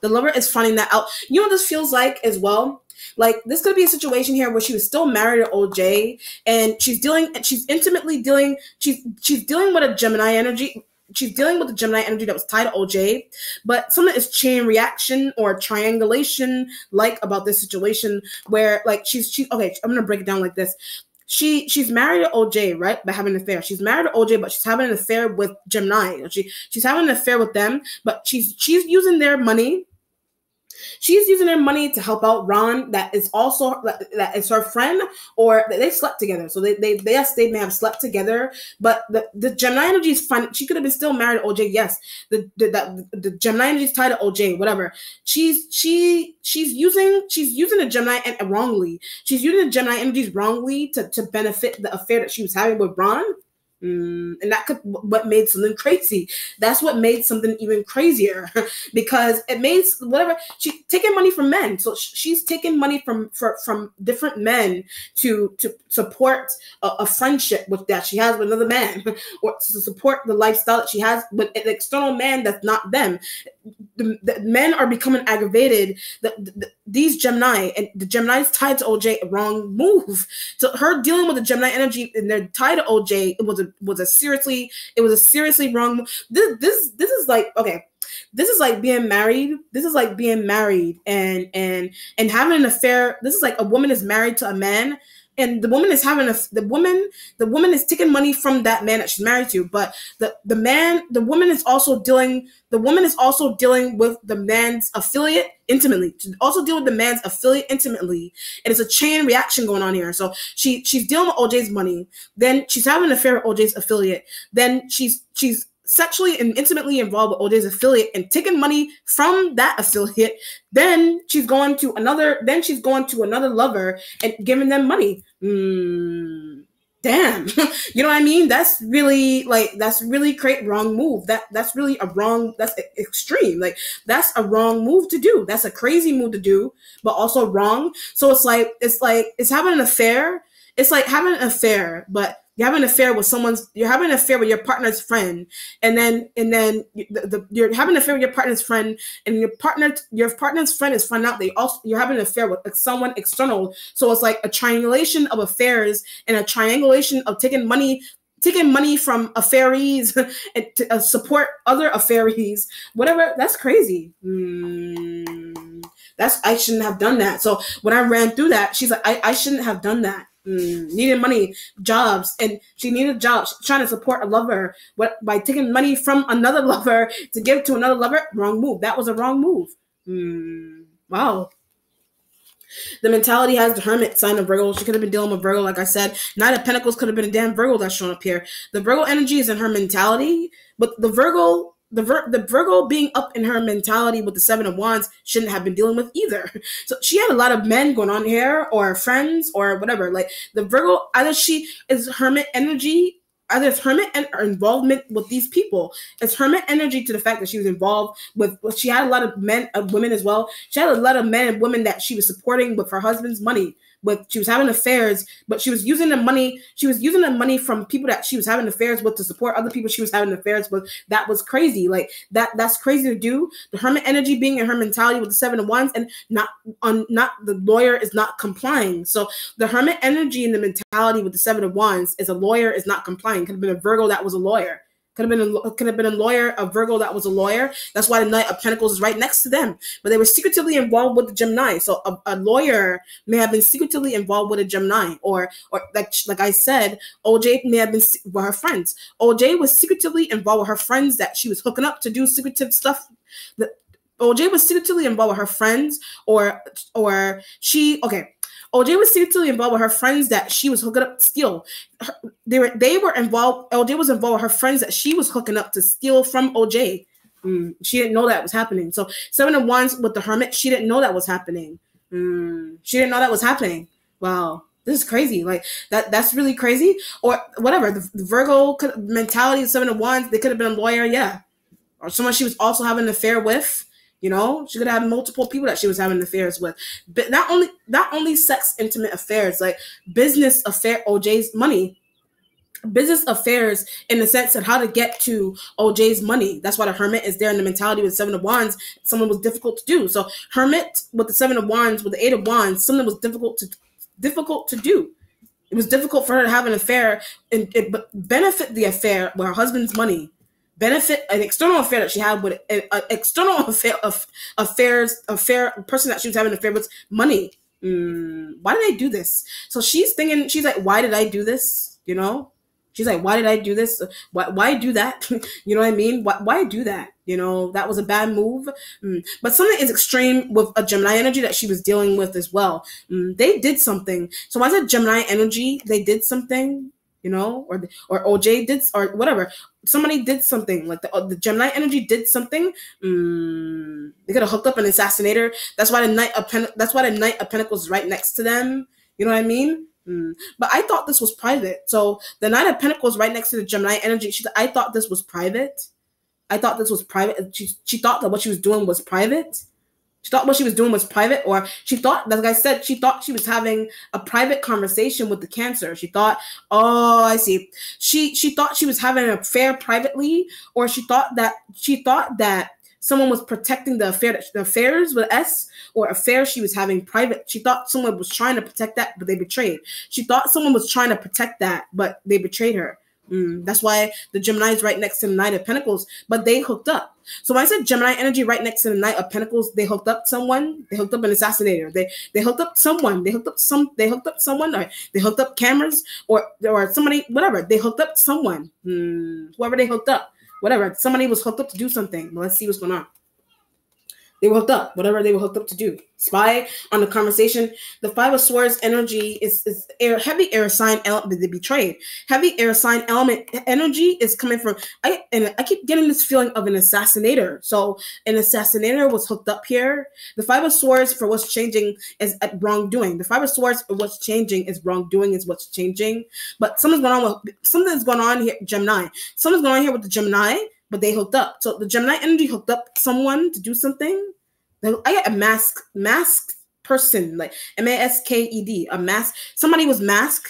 The lover is finding that out. You know what this feels like as well? Like, this could be a situation here where she was still married to OJ, and she's intimately dealing, she's dealing with a Gemini energy. She's dealing with the Gemini energy that was tied to OJ, but something is chain reaction or triangulation, like, about this situation where, like, she's okay. I'm gonna break it down like this. She's married to OJ, right? By having an affair. She's married to OJ, but she's having an affair with Gemini. She's having an affair with them, but she's using their money. She's using their money to help out Ron, that is her friend, or they slept together. So they may have slept together, but the Gemini energy is fine. She could have been still married to OJ. Yes, the Gemini energy is tied to OJ. Whatever. She's using the Gemini wrongly. She's using the Gemini energies wrongly to benefit the affair that she was having with Ron. And that could what made something crazy. That's what made something even crazier, because it made whatever she's taking money from men. So she's taking money from different men to support a friendship that she has with another man, or to support the lifestyle that she has with an external man that's not them. The men are becoming aggravated. These Gemini, and the Gemini's tied to OJ, a wrong move. So her dealing with the Gemini energy and they're tied to OJ, it was a seriously wrong move. This is like, okay, this is like being married. This is like being married and having an affair. This is like a woman is married to a man, and the woman is having the woman is taking money from that man that she's married to, but the woman is also dealing with the man's affiliate intimately. To also deal with the man's affiliate intimately, and it's a chain reaction going on here. So she's dealing with OJ's money, then she's having an affair with OJ's affiliate, then she's sexually and intimately involved with OJ's affiliate and taking money from that affiliate. Then she's going to another lover and giving them money. Damn. You know what I mean? That's really wrong move. That's really that's extreme. Like, that's a wrong move to do. That's a crazy move to do, but also wrong. So it's having an affair. It's like having an affair, but you're having an affair with your partner's friend, and then you're having an affair with your partner's friend, and your partner's friend is finding out you're having an affair with someone external. So it's like a triangulation of affairs and a triangulation of taking money from affairees and to support other affairees. Whatever. That's crazy. I shouldn't have done that. So when I ran through that, she's like, I shouldn't have done that. Needed money, jobs, and she needed jobs, trying to support a lover by taking money from another lover to give to another lover. Wrong move. That was a wrong move. Wow. The mentality has the Hermit sign of Virgo. She could have been dealing with Virgo, like I said. Knight of Pentacles could have been a damn Virgo that's shown up here. The Virgo energy is in her mentality, but the Virgo being up in her mentality with the Seven of Wands shouldn't have been dealing with either. So she had a lot of men going on here, or friends, or whatever. Like, the Virgo, either she is Hermit energy, either it's Hermit and her involvement with these people. It's Hermit energy to the fact that she was involved with, she had a lot of women as well. She had a lot of men and women that she was supporting with her husband's money. She was having affairs, but she was using the money. She was using the money from people that she was having affairs with to support other people she was having affairs with. That was crazy. Like, that's crazy to do. The Hermit energy being in her mentality with the Seven of Wands, and not the lawyer is not complying. So the Hermit energy in the mentality with the Seven of Wands is a lawyer is not complying. Could have been a Virgo that was a lawyer. Could have been a lawyer, a Virgo that was a lawyer. That's why the Knight of Pentacles is right next to them. But they were secretively involved with the Gemini. So a lawyer may have been secretively involved with a Gemini, or like I said, OJ may have been with her friends. OJ was secretively involved with her friends that she was hooking up to do secretive stuff. OJ was secretively involved with her friends, or she OJ was secretly involved with her friends that she was hooking up to steal. They were involved. OJ was involved with her friends that she was hooking up to steal from OJ. She didn't know that was happening. So Seven of Wands with the Hermit, she didn't know that was happening. She didn't know that was happening. Wow. This is crazy. Like, that's really crazy. Or whatever. The Virgo mentality of Seven of Wands, they could have been a lawyer, yeah. Or someone she was also having an affair with. You know, she could have multiple people that she was having affairs with. But not only sex, intimate affairs, like business affair, OJ's money. business affairs in the sense of how to get to OJ's money. That's why the Hermit is there in the mentality with Seven of Wands. Someone was difficult to do. So Hermit with the Seven of Wands, with the Eight of Wands, something was difficult to do. It was difficult for her to have an affair and benefit the affair with her husband's money. Benefit an external affair that she had with an external affair person that she was having an affair with money. Why did I do this? So she's thinking, she's like, why did I do this? You know? She's like, why did I do this? Why do that? You know what I mean? Why do that? You know, that was a bad move. But something is extreme with a Gemini energy that she was dealing with as well. They did something. So when I said Gemini energy, they did something, you know, or OJ did, or whatever. Somebody did something. Like the Gemini energy did something. They could have hooked up an assassinator. That's why the Knight of Pentacles is right next to them. You know what I mean? But I thought this was private. So the Knight of Pentacles right next to the Gemini energy. I thought this was private. I thought this was private. She thought that what she was doing was private. She thought what she was doing was private, or she thought, like I said, she thought she was having a private conversation with the Cancer. She thought, oh, I see. She thought she was having an affair privately, or she thought that someone was protecting the affairs with S, or affairs she was having private. She thought someone was trying to protect that, but they betrayed. She thought someone was trying to protect that, but they betrayed her. That's why the Gemini is right next to the Knight of Pentacles, but they hooked up. So when I said Gemini energy right next to the Knight of Pentacles, they hooked up someone. They hooked up an assassinator. They hooked up someone. They hooked up someone. Or they hooked up cameras, or somebody, whatever. They hooked up someone. Whoever they hooked up, whatever. Somebody was hooked up to do something. Well, let's see what's going on. They were hooked up, whatever they were hooked up to do. Spy on the conversation. The Five of Swords energy is heavy air sign element. They betrayed. Heavy air sign element energy is coming from, I keep getting this feeling of an assassinator. So an assassinator was hooked up here. The Five of Swords for what's changing is at wrongdoing. The Five of Swords for what's changing is wrongdoing is what's changing. But something's going on here, Gemini. Something's going on here with the Gemini. But they hooked up. So the Gemini energy hooked up someone to do something. I got a masked person, like MASKED, a mask. Somebody was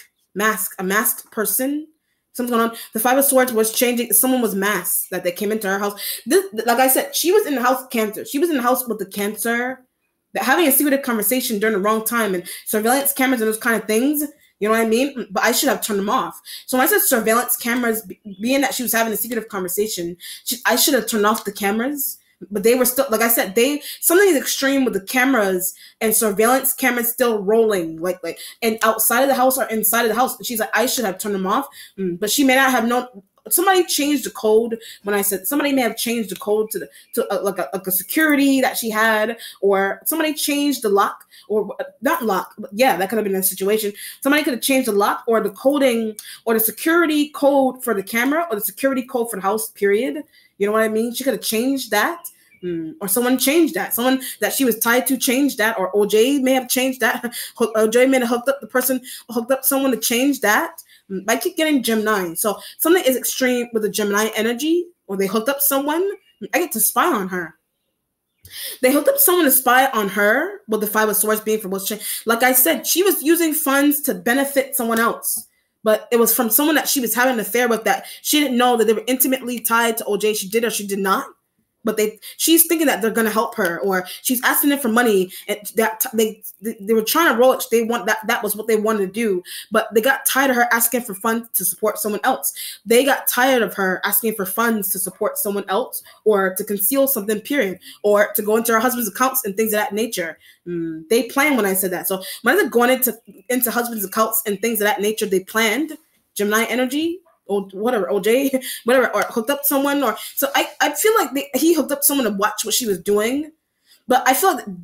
a masked person. Something's going on. The Five of Swords was changing. Someone was masked that they came into her house. Like I said, she was in the house with Cancer. She was in the house with the Cancer. That having a secretive conversation during the wrong time and surveillance cameras and those kind of things. You know what I mean? But I should have turned them off. So when I said surveillance cameras, being that she was having a secretive conversation, I should have turned off the cameras. But they were still, like I said, something is extreme with the cameras and surveillance cameras still rolling, like and outside of the house or inside of the house. She's like, I should have turned them off. But she may not have known. Somebody changed the code when I said somebody may have changed the code to like a security that she had, or somebody changed the lock, or not lock, but yeah, that could have been a situation. Somebody could have changed the lock or the coding or the security code for the camera or the security code for the house, period. You know what I mean? She could have changed that. Or someone changed that. Someone that she was tied to changed that, or OJ may have changed that. OJ may have hooked up someone to change that. I keep getting Gemini. So something is extreme with the Gemini energy, or they hooked up someone. I get to spy on her. They hooked up someone to spy on her, with the Five of Swords being for what's changed. Like I said, she was using funds to benefit someone else. But it was from someone that she was having an affair with that she didn't know that they were intimately tied to OJ. She did or she did not. But she's thinking that they're gonna help her, or she's asking them for money, and that they were trying to roll it. They want that was what they wanted to do, but they got tired of her asking for funds to support someone else. They got tired of her asking for funds to support someone else, or to conceal something, period, or to go into her husband's accounts and things of that nature. They planned when I said that. So when they're going into husband's accounts and things of that nature, they planned. Gemini energy. Or whatever, OJ, whatever, or hooked up someone, or so I feel like he hooked up someone to watch what she was doing, but I feel like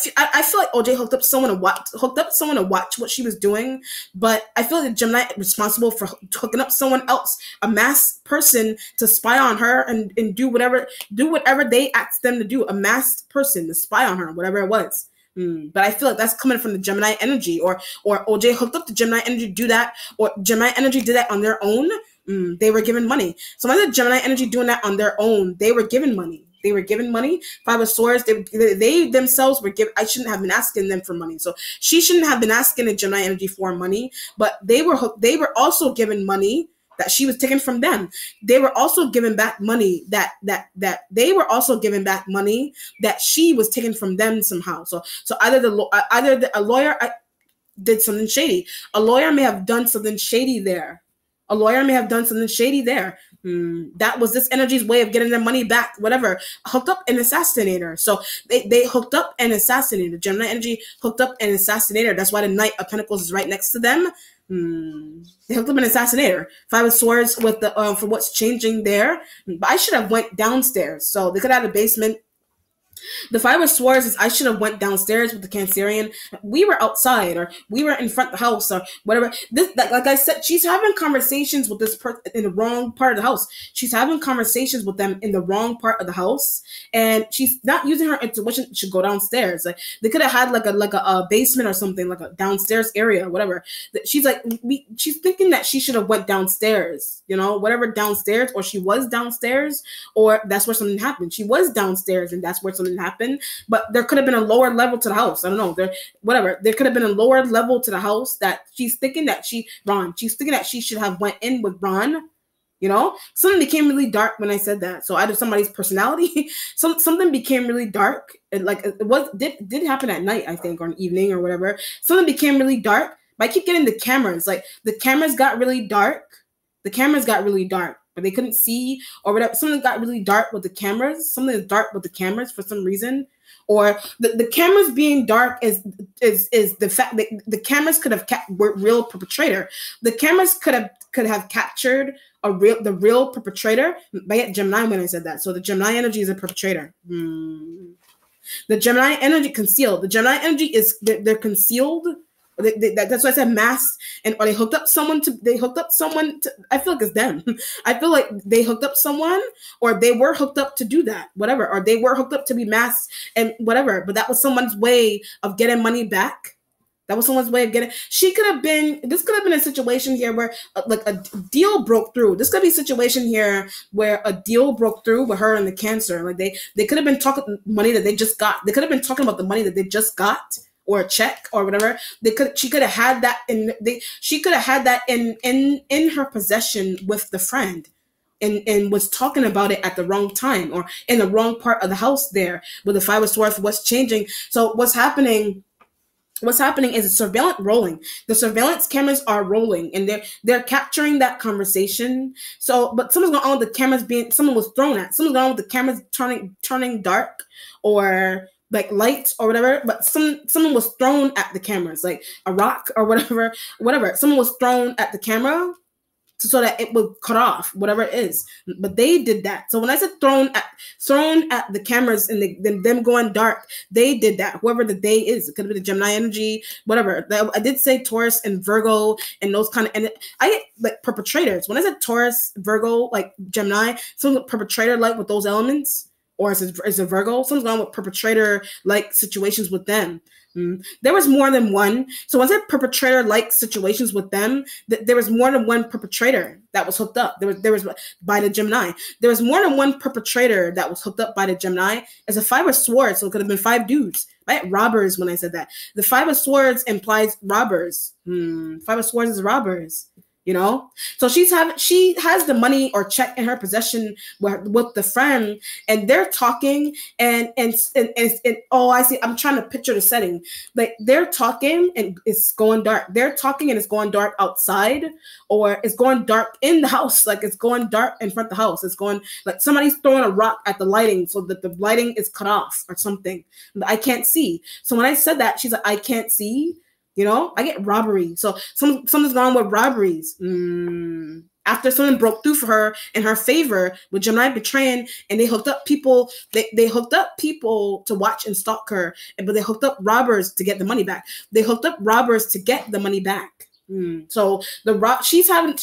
OJ hooked up someone to watch what she was doing, but I feel like Gemini is responsible for hooking up someone else, a masked person, to spy on her and do whatever they asked them to do, a masked person to spy on her, whatever it was. But I feel like that's coming from the Gemini energy, or OJ hooked up the Gemini energy to do that, or Gemini energy did that on their own. They were given money. So why the Gemini energy doing that on their own? They were given money. They were given money. Five of Swords. They themselves were given. I shouldn't have been asking them for money. So she shouldn't have been asking the Gemini energy for money. But they were also given money that she was taking from them. They were also giving back money that they were also giving back money that she was taking from them somehow. So a lawyer did something shady. A lawyer may have done something shady there. A lawyer may have done something shady there. That was this energy's way of getting their money back, whatever. Hooked up an assassinator. So they hooked up an assassinator. Gemini energy hooked up an assassinator. That's why the Knight of Pentacles is right next to them. They hooked up an assassinator. Five of Swords with the for what's changing there. But I should have went downstairs. So they could have had a basement. The Five of Swords is I should have went downstairs with the Cancerian. We were outside, or we were in front of the house, or whatever. Like I said, she's having conversations with this person in the wrong part of the house. She's having conversations with them in the wrong part of the house, and she's not using her intuition to go downstairs. Like they could have had like a basement or something, like a downstairs area, or whatever. She's like she's thinking that she should have went downstairs, whatever downstairs, or she was downstairs, or that's where something happened. She was downstairs, and that's where something happened, but there could have been a lower level to the house. I don't know. There could have been a lower level to the house that she's thinking that she's thinking that she should have went in with Ron. Something became really dark when I said that. So out of somebody's personality, something became really dark. Did happen at night, I think, or an evening or whatever. Something became really dark. But I keep getting the cameras. Like the cameras got really dark. The cameras got really dark. But they couldn't see or whatever. Something got really dark with the cameras. Something is dark with the cameras for some reason. Or the cameras being dark is the fact that the cameras could have kept real perpetrator. The cameras could have captured the real perpetrator. But yet Gemini when I said that. So the Gemini energy is a perpetrator. The Gemini energy concealed. The Gemini energy is they're concealed. That's why I said masked, or they hooked up someone to. I feel like it's them. I feel like they hooked up someone, or they were hooked up to do that, whatever, or they were hooked up to be masked and whatever. But that was someone's way of getting money back. That was someone's way of getting. This could have been a situation here where like a deal broke through. This could be a situation here where a deal broke through with her and the Cancer. Like they could have been talking money that they just got. They could have been talking about the money that they just got. Or a check or whatever. She could have had that in her possession with the friend and was talking about it at the wrong time or in the wrong part of the house there with the Five of Swords. What's changing? So what's happening is a surveillance rolling. The surveillance cameras are rolling and they're capturing that conversation. So, but someone's going on with the cameras someone was thrown at. Someone's going on with the cameras turning dark or like lights or whatever, but someone was thrown at the cameras, like a rock or whatever. Someone was thrown at the camera so that it would cut off whatever it is. But they did that. So when I said thrown at the cameras and them going dark, they did that. Whoever the they is, it could have been the Gemini energy, whatever. I did say Taurus and Virgo and those kind of, and I get like perpetrators. When I said Taurus, Virgo, like Gemini, some perpetrator like with those elements. Or is a Virgo, someone's gone with perpetrator-like situations with them. There was more than one. So when I said perpetrator-like situations with them, there was more than one perpetrator that was hooked up. There was by the Gemini. There was more than one perpetrator that was hooked up by the Gemini. It's a Five of Swords, so it could have been 5 dudes. Right? Robbers when I said that. The Five of Swords implies robbers. Five of Swords is robbers. So she has the money or check in her possession with the friend, and they're talking and oh, I see. I'm trying to picture the setting. Like they're talking and it's going dark. They're talking and it's going dark outside, or it's going dark in the house. Like it's going dark in front of the house. It's going like somebody's throwing a rock at the lighting so that the lighting is cut off or something. But I can't see. So when I said that, she's like, I can't see. I get robbery. So something's going on with robberies. After something broke through for her in her favor with Gemini betraying, and they hooked up people. They hooked up people to watch and stalk her, but they hooked up robbers to get the money back. They hooked up robbers to get the money back. So she's having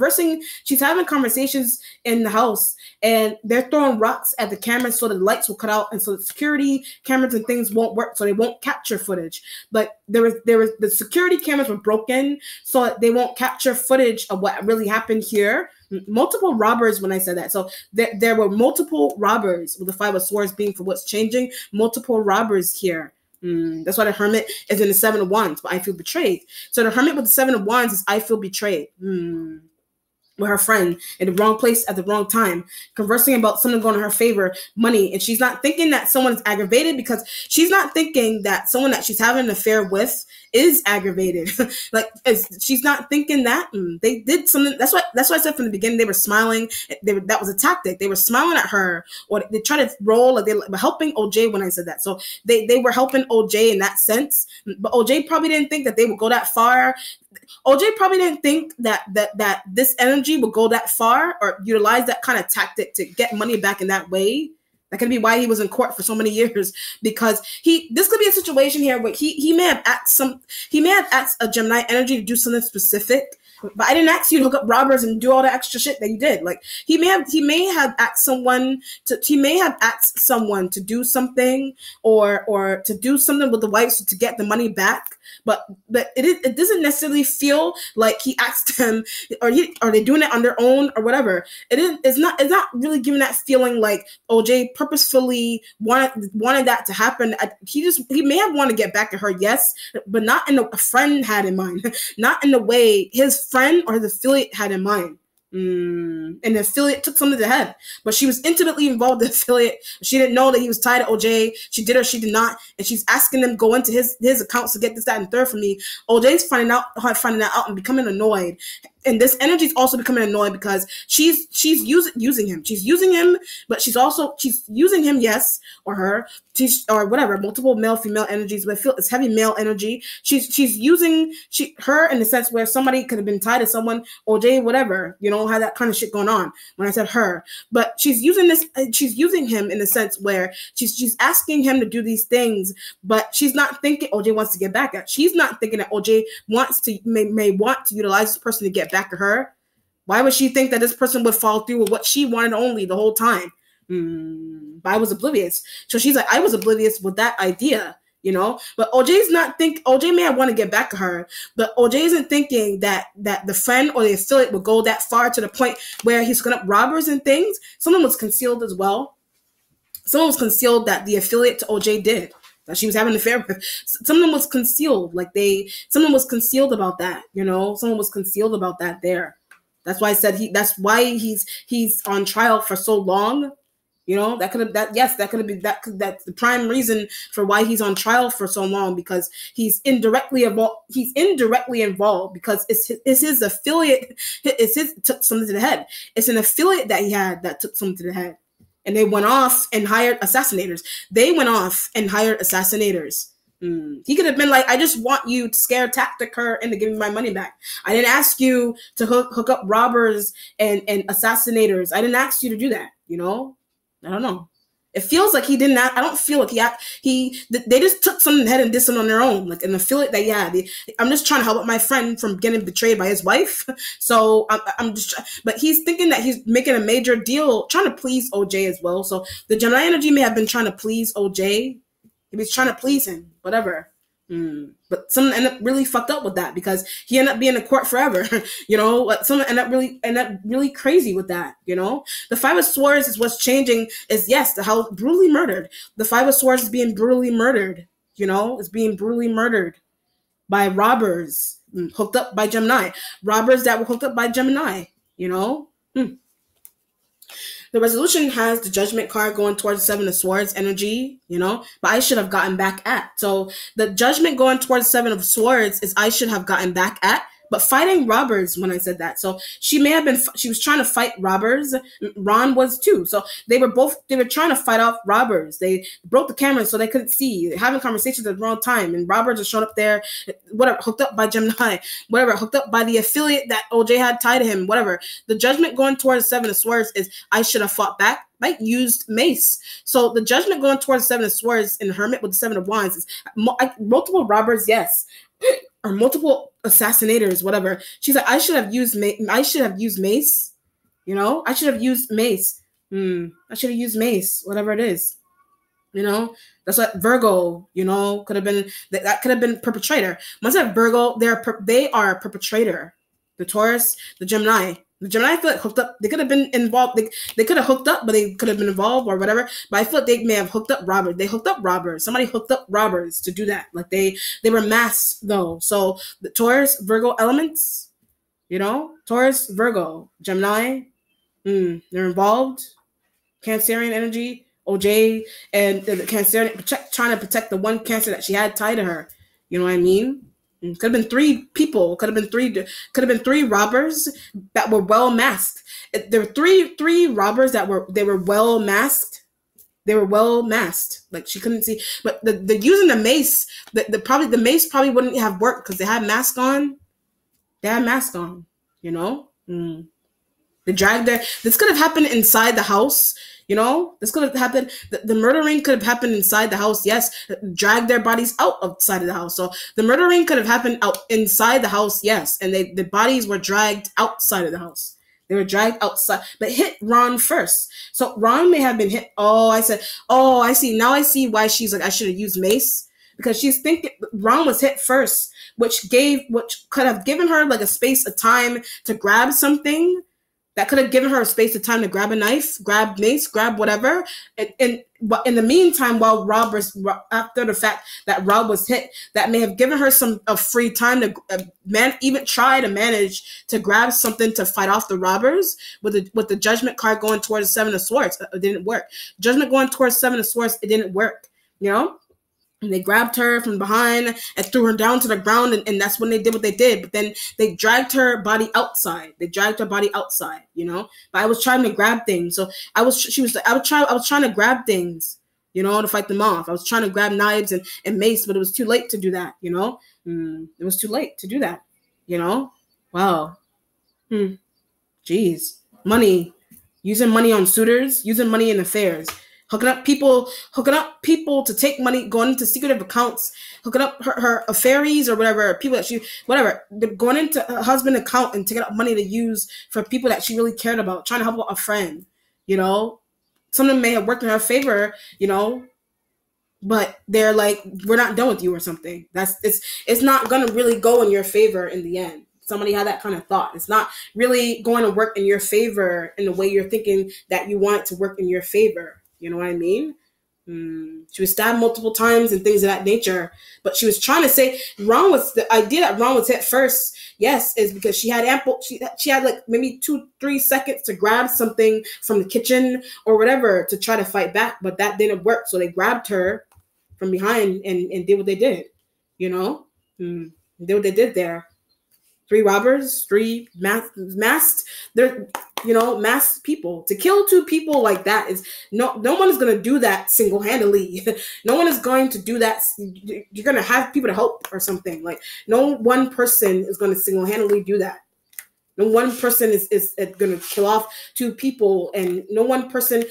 conversations in the house, and they're throwing rocks at the cameras so the lights will cut out, and so the security cameras and things won't work, so they won't capture footage. But there was the security cameras were broken, so they won't capture footage of what really happened here. Multiple robbers when I said that. So there were multiple robbers with the Five of Swords being for what's changing. Multiple robbers here. That's why the Hermit is in the Seven of Wands, but I feel betrayed. So the Hermit with the Seven of Wands is I feel betrayed. with her friend in the wrong place at the wrong time, conversing about something going in her favor, money. And she's not thinking that someone's aggravated, because she's not thinking that someone that she's having an affair with is aggravated. Like, she's not thinking that they did something. That's why I said from the beginning, they were smiling. That was a tactic. They were smiling at her, or they tried to roll, like they were helping OJ when I said that. So they were helping OJ in that sense. But OJ probably didn't think that they would go that far. OJ probably didn't think that this energy would go that far, or utilize that kind of tactic to get money back in that way. That could be why he was in court for so many years, because this could be a situation here where he may have asked a Gemini energy to do something specific, but I didn't ask you to hook up robbers and do all the extra shit that you did. Like, he may have asked someone to do something, or to do something with the wife to get the money back. But it doesn't necessarily feel like he asked them, or are they doing it on their own or whatever. It's not really giving that feeling like OJ purposefully wanted that to happen. He may have wanted to get back at her, yes, but not in a friend had in mind, not in the way his friend or his affiliate had in mind. And the affiliate took something to the head, but she was intimately involved with the affiliate. She didn't know that he was tied to OJ. She did or she did not, and she's asking them go into his accounts to get this, that, and third from me. OJ's finding that out and becoming annoyed. And this energy is also becoming annoyed because she's using him. She's using him, but she's using him, yes, or her, or whatever, multiple male, female energies. But I feel it's heavy male energy. She's using her in the sense where somebody could have been tied to someone, OJ, whatever, had that kind of shit going on when I said her. But she's using him in the sense where she's asking him to do these things, but she's not thinking OJ wants to get back at. She's not thinking that OJ may want to utilize this person to get back to her. Why would she think that this person would follow through with what she wanted only the whole time? But I was oblivious. So she's like, I was oblivious with that idea, But OJ may have want to get back to her, but OJ isn't thinking that the friend or the affiliate would go that far to the point where he's going to robbers and things. Someone was concealed as well. Someone was concealed that the affiliate to OJ did, that she was having an affair with. Someone was concealed, someone was concealed about that, Someone was concealed about that there. That's why I said that's why he's on trial for so long. That's the prime reason for why he's on trial for so long, because he's indirectly involved because it's his affiliate. Took something to the head. It's an affiliate that he had that took something to the head. And they went off and hired assassinators. He could have been like, I just want you to scare tactic her into giving me my money back. I didn't ask you to hook up robbers and assassinators. I didn't ask you to do that, I don't know. It feels like he didn't. I don't feel like they just took something ahead and did something on their own, like an affiliate that I'm just trying to help my friend from getting betrayed by his wife. So I'm just, but he's thinking that he's making a major deal, trying to please OJ as well. So the Gemini energy may have been trying to please OJ. He was trying to please him, whatever. But someone ended up really fucked up with that because he ended up being in court forever. Someone ended up really crazy with that. The Five of Swords is what's changing. Is yes, the house brutally murdered. The Five of Swords is being brutally murdered. It's being brutally murdered by robbers hooked up by Gemini. Robbers that were hooked up by Gemini. The resolution has the Judgment card going towards the Seven of Swords energy, but I should have gotten back at. So the Judgment going towards Seven of Swords is I should have gotten back at, but fighting robbers when I said that. So she was trying to fight robbers. Ron was too. So they were trying to fight off robbers. They broke the camera so they couldn't see, having conversations at the wrong time. And robbers are showing up there, whatever, hooked up by Gemini, whatever, hooked up by the affiliate that OJ had tied to him, whatever. The Judgment going towards the Seven of Swords is I should have fought back. I used mace. So the Judgment going towards the Seven of Swords and Hermit with the Seven of Wands is multiple robbers, yes, or multiple assassinators, whatever. She's like, I should have used mace. I should have used mace. I should have used mace. I should have used mace, whatever it is. That's what Virgo, could have been. That could have been perpetrator. Once I said Virgo, they are a perpetrator. The Taurus, the Gemini. The Gemini, I feel like hooked up. They could have been involved. They could have hooked up, but they could have been involved or whatever. But I feel like they may have hooked up robbers. They hooked up robbers. Somebody hooked up robbers to do that. Like they were masked though. So the Taurus, Virgo elements, Taurus, Virgo, Gemini, they're involved. Cancerian energy, OJ, and the Cancerian trying to protect the one Cancer that she had tied to her. You know what I mean? Could have been three people. Could have been three robbers that were well masked. There were three robbers that were well masked. They were well masked. Like she couldn't see, but the using the mace, the mace probably wouldn't have worked because they had mask on. They had mask on. They dragged their. This could have happened inside the house. This could have happened. The murdering could have happened inside the house. Yes, drag their bodies outside of the house. So the murdering could have happened out inside the house. Yes, and the bodies were dragged outside of the house. They were dragged outside, but hit Ron first. So Ron may have been hit. Oh, I see. Now I see why she's like, I should have used mace, because she's thinking Ron was hit first, which could have given her like a space of time to grab something. That could have given her a space of time to grab a knife, grab mace, grab whatever. And in the meantime, while after the fact that Rob was hit, that may have given her some free time to even try to manage to grab something to fight off the robbers. With the Judgment card going towards the Seven of Swords, it didn't work. Judgment going towards Seven of Swords, it didn't work. And they grabbed her from behind and threw her down to the ground, and that's when they did what they did. But then they dragged her body outside. But I was trying to grab things. So I was trying to grab things, to fight them off. I was trying to grab knives and mace, but it was too late to do that, It was too late to do that, Wow. Jeez. Money. Using money on suitors, using money in affairs. Hooking up people to take money, going into secretive accounts, hooking up her affairies or whatever, people that they're going into her husband's account and taking up money to use for people that she really cared about, trying to help out a friend, Something may have worked in her favor, but they're like, we're not done with you or something. It's not going to really go in your favor in the end. Somebody had that kind of thought. It's not really going to work in your favor in the way you're thinking that you want it to work in your favor. You know what I mean? She was stabbed multiple times and things of that nature. But she was trying to say the idea that Ron was hit first, yes, is because she had she had like maybe 2-3 seconds to grab something from the kitchen or whatever to try to fight back, but that didn't work. So they grabbed her from behind and did what they did, Did what they did there. 3 robbers, 3 masked. They're, masked people. To kill 2 people like that is no one is going to do that single-handedly. No one is going to do that. You're going to have people to help or something. Like, no one person is going to single-handedly do that. No one person is going to kill off 2 people, and one person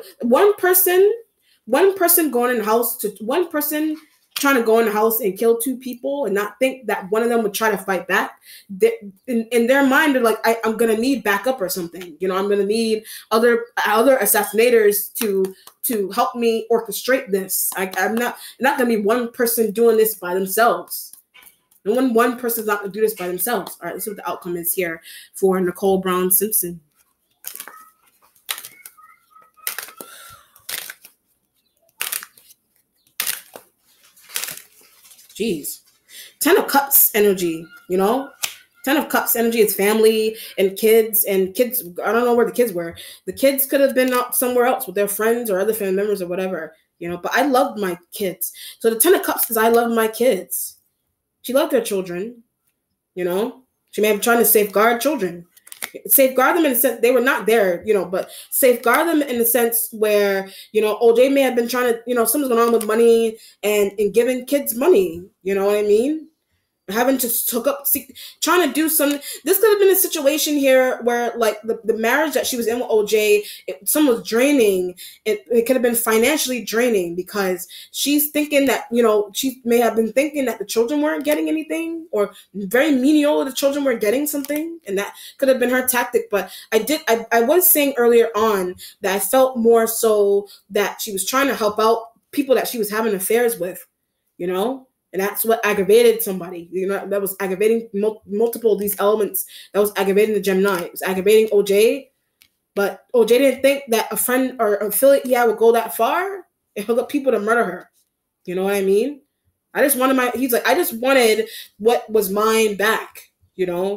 going in the house to one person trying to go in the house and kill 2 people and not think that one of them would try to fight back. In their mind, they're like, I'm going to need backup or something. I'm going to need other assassinators to help me orchestrate this. I'm not going to be one person doing this by themselves. One person's not going to do this by themselves. All right, let's see what the outcome is here for Nicole Brown Simpson. Jeez. 10 of Cups energy, 10 of Cups energy is family and kids. I don't know where the kids were. The kids could have been out somewhere else with their friends or other family members or whatever, but I loved my kids. So the 10 of Cups is I love my kids. She loved her children, She may have been trying to safeguard children. Safeguard them in the sense they were not there, but safeguard them in the sense where, OJ may have been trying to, something's going on with money and giving kids money. You know what I mean? Having to hook up, trying to do something. This could have been a situation here where, like, the marriage that she was in with OJ, someone was draining. It could have been financially draining because she's thinking that, she may have been thinking that the children weren't getting anything, or very menial, the children were getting something, and that could have been her tactic. But I was saying earlier on that I felt more so that she was trying to help out people that she was having affairs with, And that's what aggravated somebody. That was aggravating multiple of these elements. That was aggravating the Gemini. It was aggravating OJ. But OJ didn't think that a friend or affiliate he had would go that far and hook up people to murder her. You know what I mean? I just wanted what was mine back,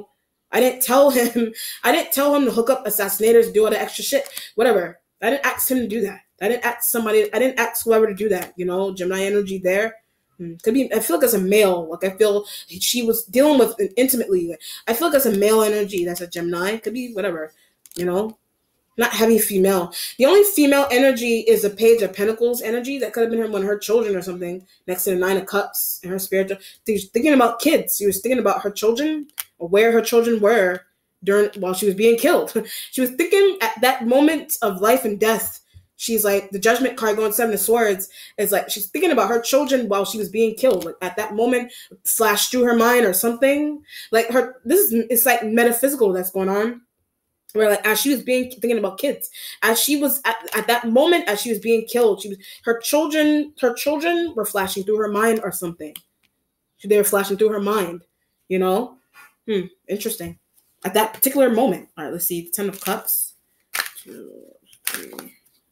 I didn't tell him. I didn't tell him to hook up assassinators, do all the extra shit, whatever. I didn't ask him to do that. I didn't ask somebody. I didn't ask whoever to do that. You know, Gemini energy there. Could be. I feel like as a male, like I feel she was dealing with it intimately. I feel like as a male energy, that's a Gemini. Could be whatever. You know, not heavy female. The only female energy is a Page of Pentacles energy. That could have been one of her children or something next to the Nine of Cups and her spiritual. She's thinking about kids. She was thinking about her children or where her children were while she was being killed. She was thinking at that moment of life and death. She's like, the Judgment card going Seven of Swords is like she's thinking about her children while she was being killed. Like at that moment, flashed through her mind or something. Like it's like metaphysical that's going on. Where like as she was thinking about kids, as she was at that moment as she was being killed, her children were flashing through her mind or something. They were flashing through her mind, you know. Interesting. At that particular moment. All right, let's see. 10 of Cups. 2, 3, 4.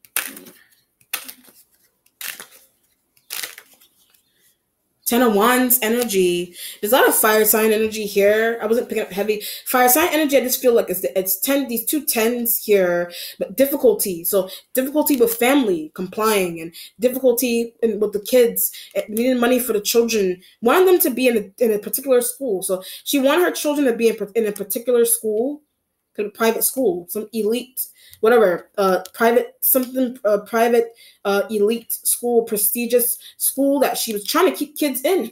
10 of Wands energy. There's a lot of fire sign energy here. I wasn't picking up heavy. Fire sign energy, I just feel like it's 10, these two 10s here, but difficulty. So difficulty with family, complying, and difficulty with the kids, needing money for the children, wanting them to be in a particular school. So she wanted her children to be in a particular school, private school, some elite, whatever, private elite school, prestigious school that she was trying to keep kids in.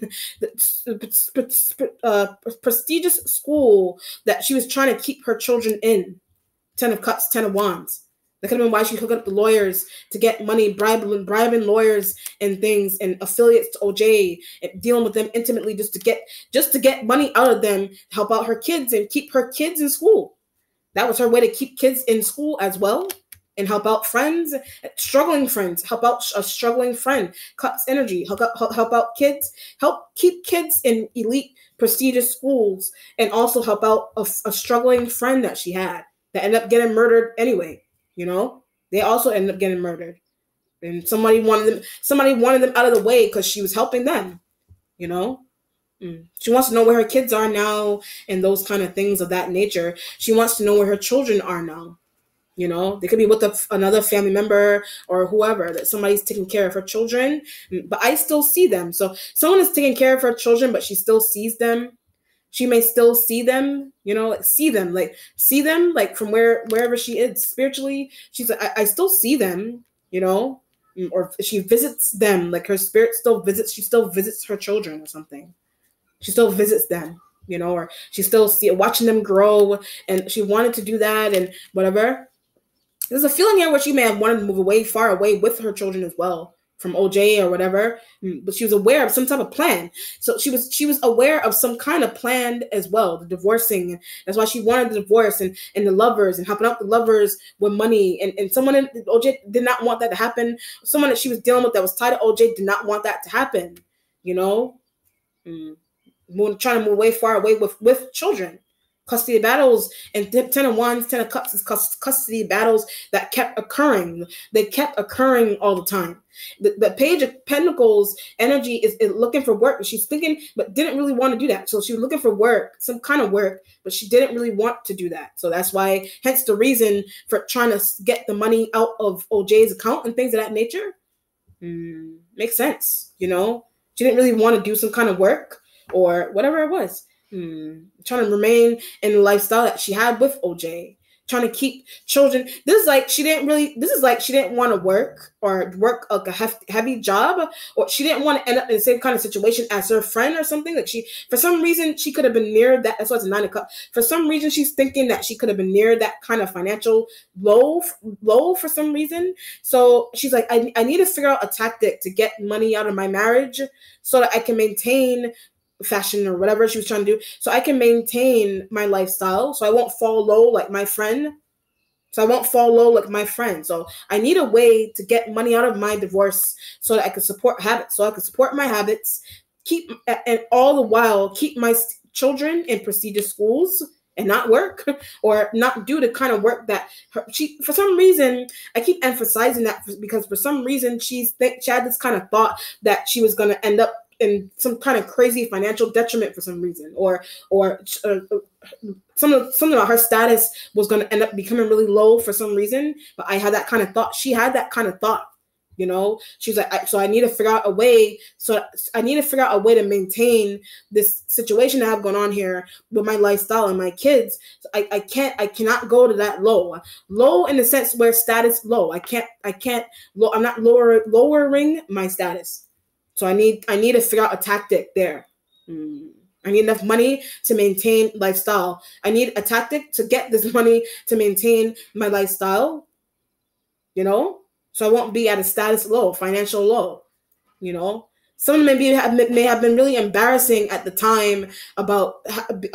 Prestigious school that she was trying to keep her children in. 10 of Cups, 10 of Wands. That could have been why she hooked up the lawyers to get money, bribing lawyers and things, and affiliates to OJ, and dealing with them intimately just to get money out of them, help out her kids and keep her kids in school. That was her way to keep kids in school as well and help out friends, struggling friends, help out a struggling friend. Cups energy, help out kids, help keep kids in elite, prestigious schools, and also help out a struggling friend that she had that ended up getting murdered anyway. You know, they also ended up getting murdered. And somebody wanted them out of the way because she was helping them, you know. She wants to know where her kids are now and those kind of things of that nature. She wants to know where her children are now. You know, they could be with another family member or whoever, that somebody's taking care of her children, but I still see them. So someone is taking care of her children, but she still sees them. She may still see them, you know, see them like from wherever she is spiritually. She's like, I still see them, you know, or she visits them, like her spirit she still visits her children or something. She still visits them, you know, or she still watching them grow, and she wanted to do that and whatever. There's a feeling here where she may have wanted to move far away with her children as well from OJ or whatever, but she was aware of some type of plan. So she was aware of some kind of plan as well, the divorcing. That's why she wanted the divorce and the lovers and helping out the lovers with money. And someone in OJ did not want that to happen. Someone that she was dealing with that was tied to OJ did not want that to happen, you know. Trying to move far away with children. Custody battles, and 10 of Wands, 10 of Cups is custody battles that kept occurring. They kept occurring all the time. The Page of Pentacles energy is looking for work. She's thinking, but didn't really want to do that. So she was looking for work, some kind of work, but she didn't really want to do that. So that's why, hence the reason for trying to get the money out of OJ's account and things of that nature. Makes sense, you know? She didn't really want to do some kind of work or whatever it was. Trying to remain in the lifestyle that she had with OJ. Trying to keep children. This is like she didn't want to work like a heavy job, or she didn't want to end up in the same kind of situation as her friend or something. Like for some reason, she could have been near that. That's why it's a 9 of Cups. For some reason, she's thinking that she could have been near that kind of financial low for some reason. So she's like, I need to figure out a tactic to get money out of my marriage so that I can maintain fashion or whatever she was trying to do, so I can maintain my lifestyle, so I won't fall low like my friend. So I need a way to get money out of my divorce so that I can support habits, so I can support my habits, and all the while keep my children in prestigious schools and not work or not do the kind of work that for some reason, I keep emphasizing that because for some reason she had this kind of thought that she was going to end up in some kind of crazy financial detriment for some reason, or something about her status was going to end up becoming really low for some reason. But I had that kind of thought. She had that kind of thought. She's like, so I need to figure out a way. So I need to figure out a way to maintain this situation I have going on here with my lifestyle and my kids. So I cannot go to that low in the sense where status low. I'm not lowering my status. So I need to figure out a tactic there. I need enough money to maintain lifestyle. I need a tactic to get this money to maintain my lifestyle, so I won't be at a status low, financial low, Some of them may have been really embarrassing at the time about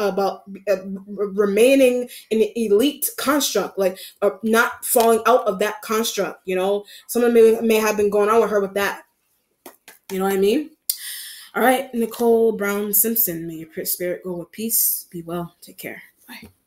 remaining in the elite construct, like not falling out of that construct, Some of them may have been going on with her with that. You know what I mean? All right, Nicole Brown Simpson, may your spirit go with peace. Be well. Take care. Bye.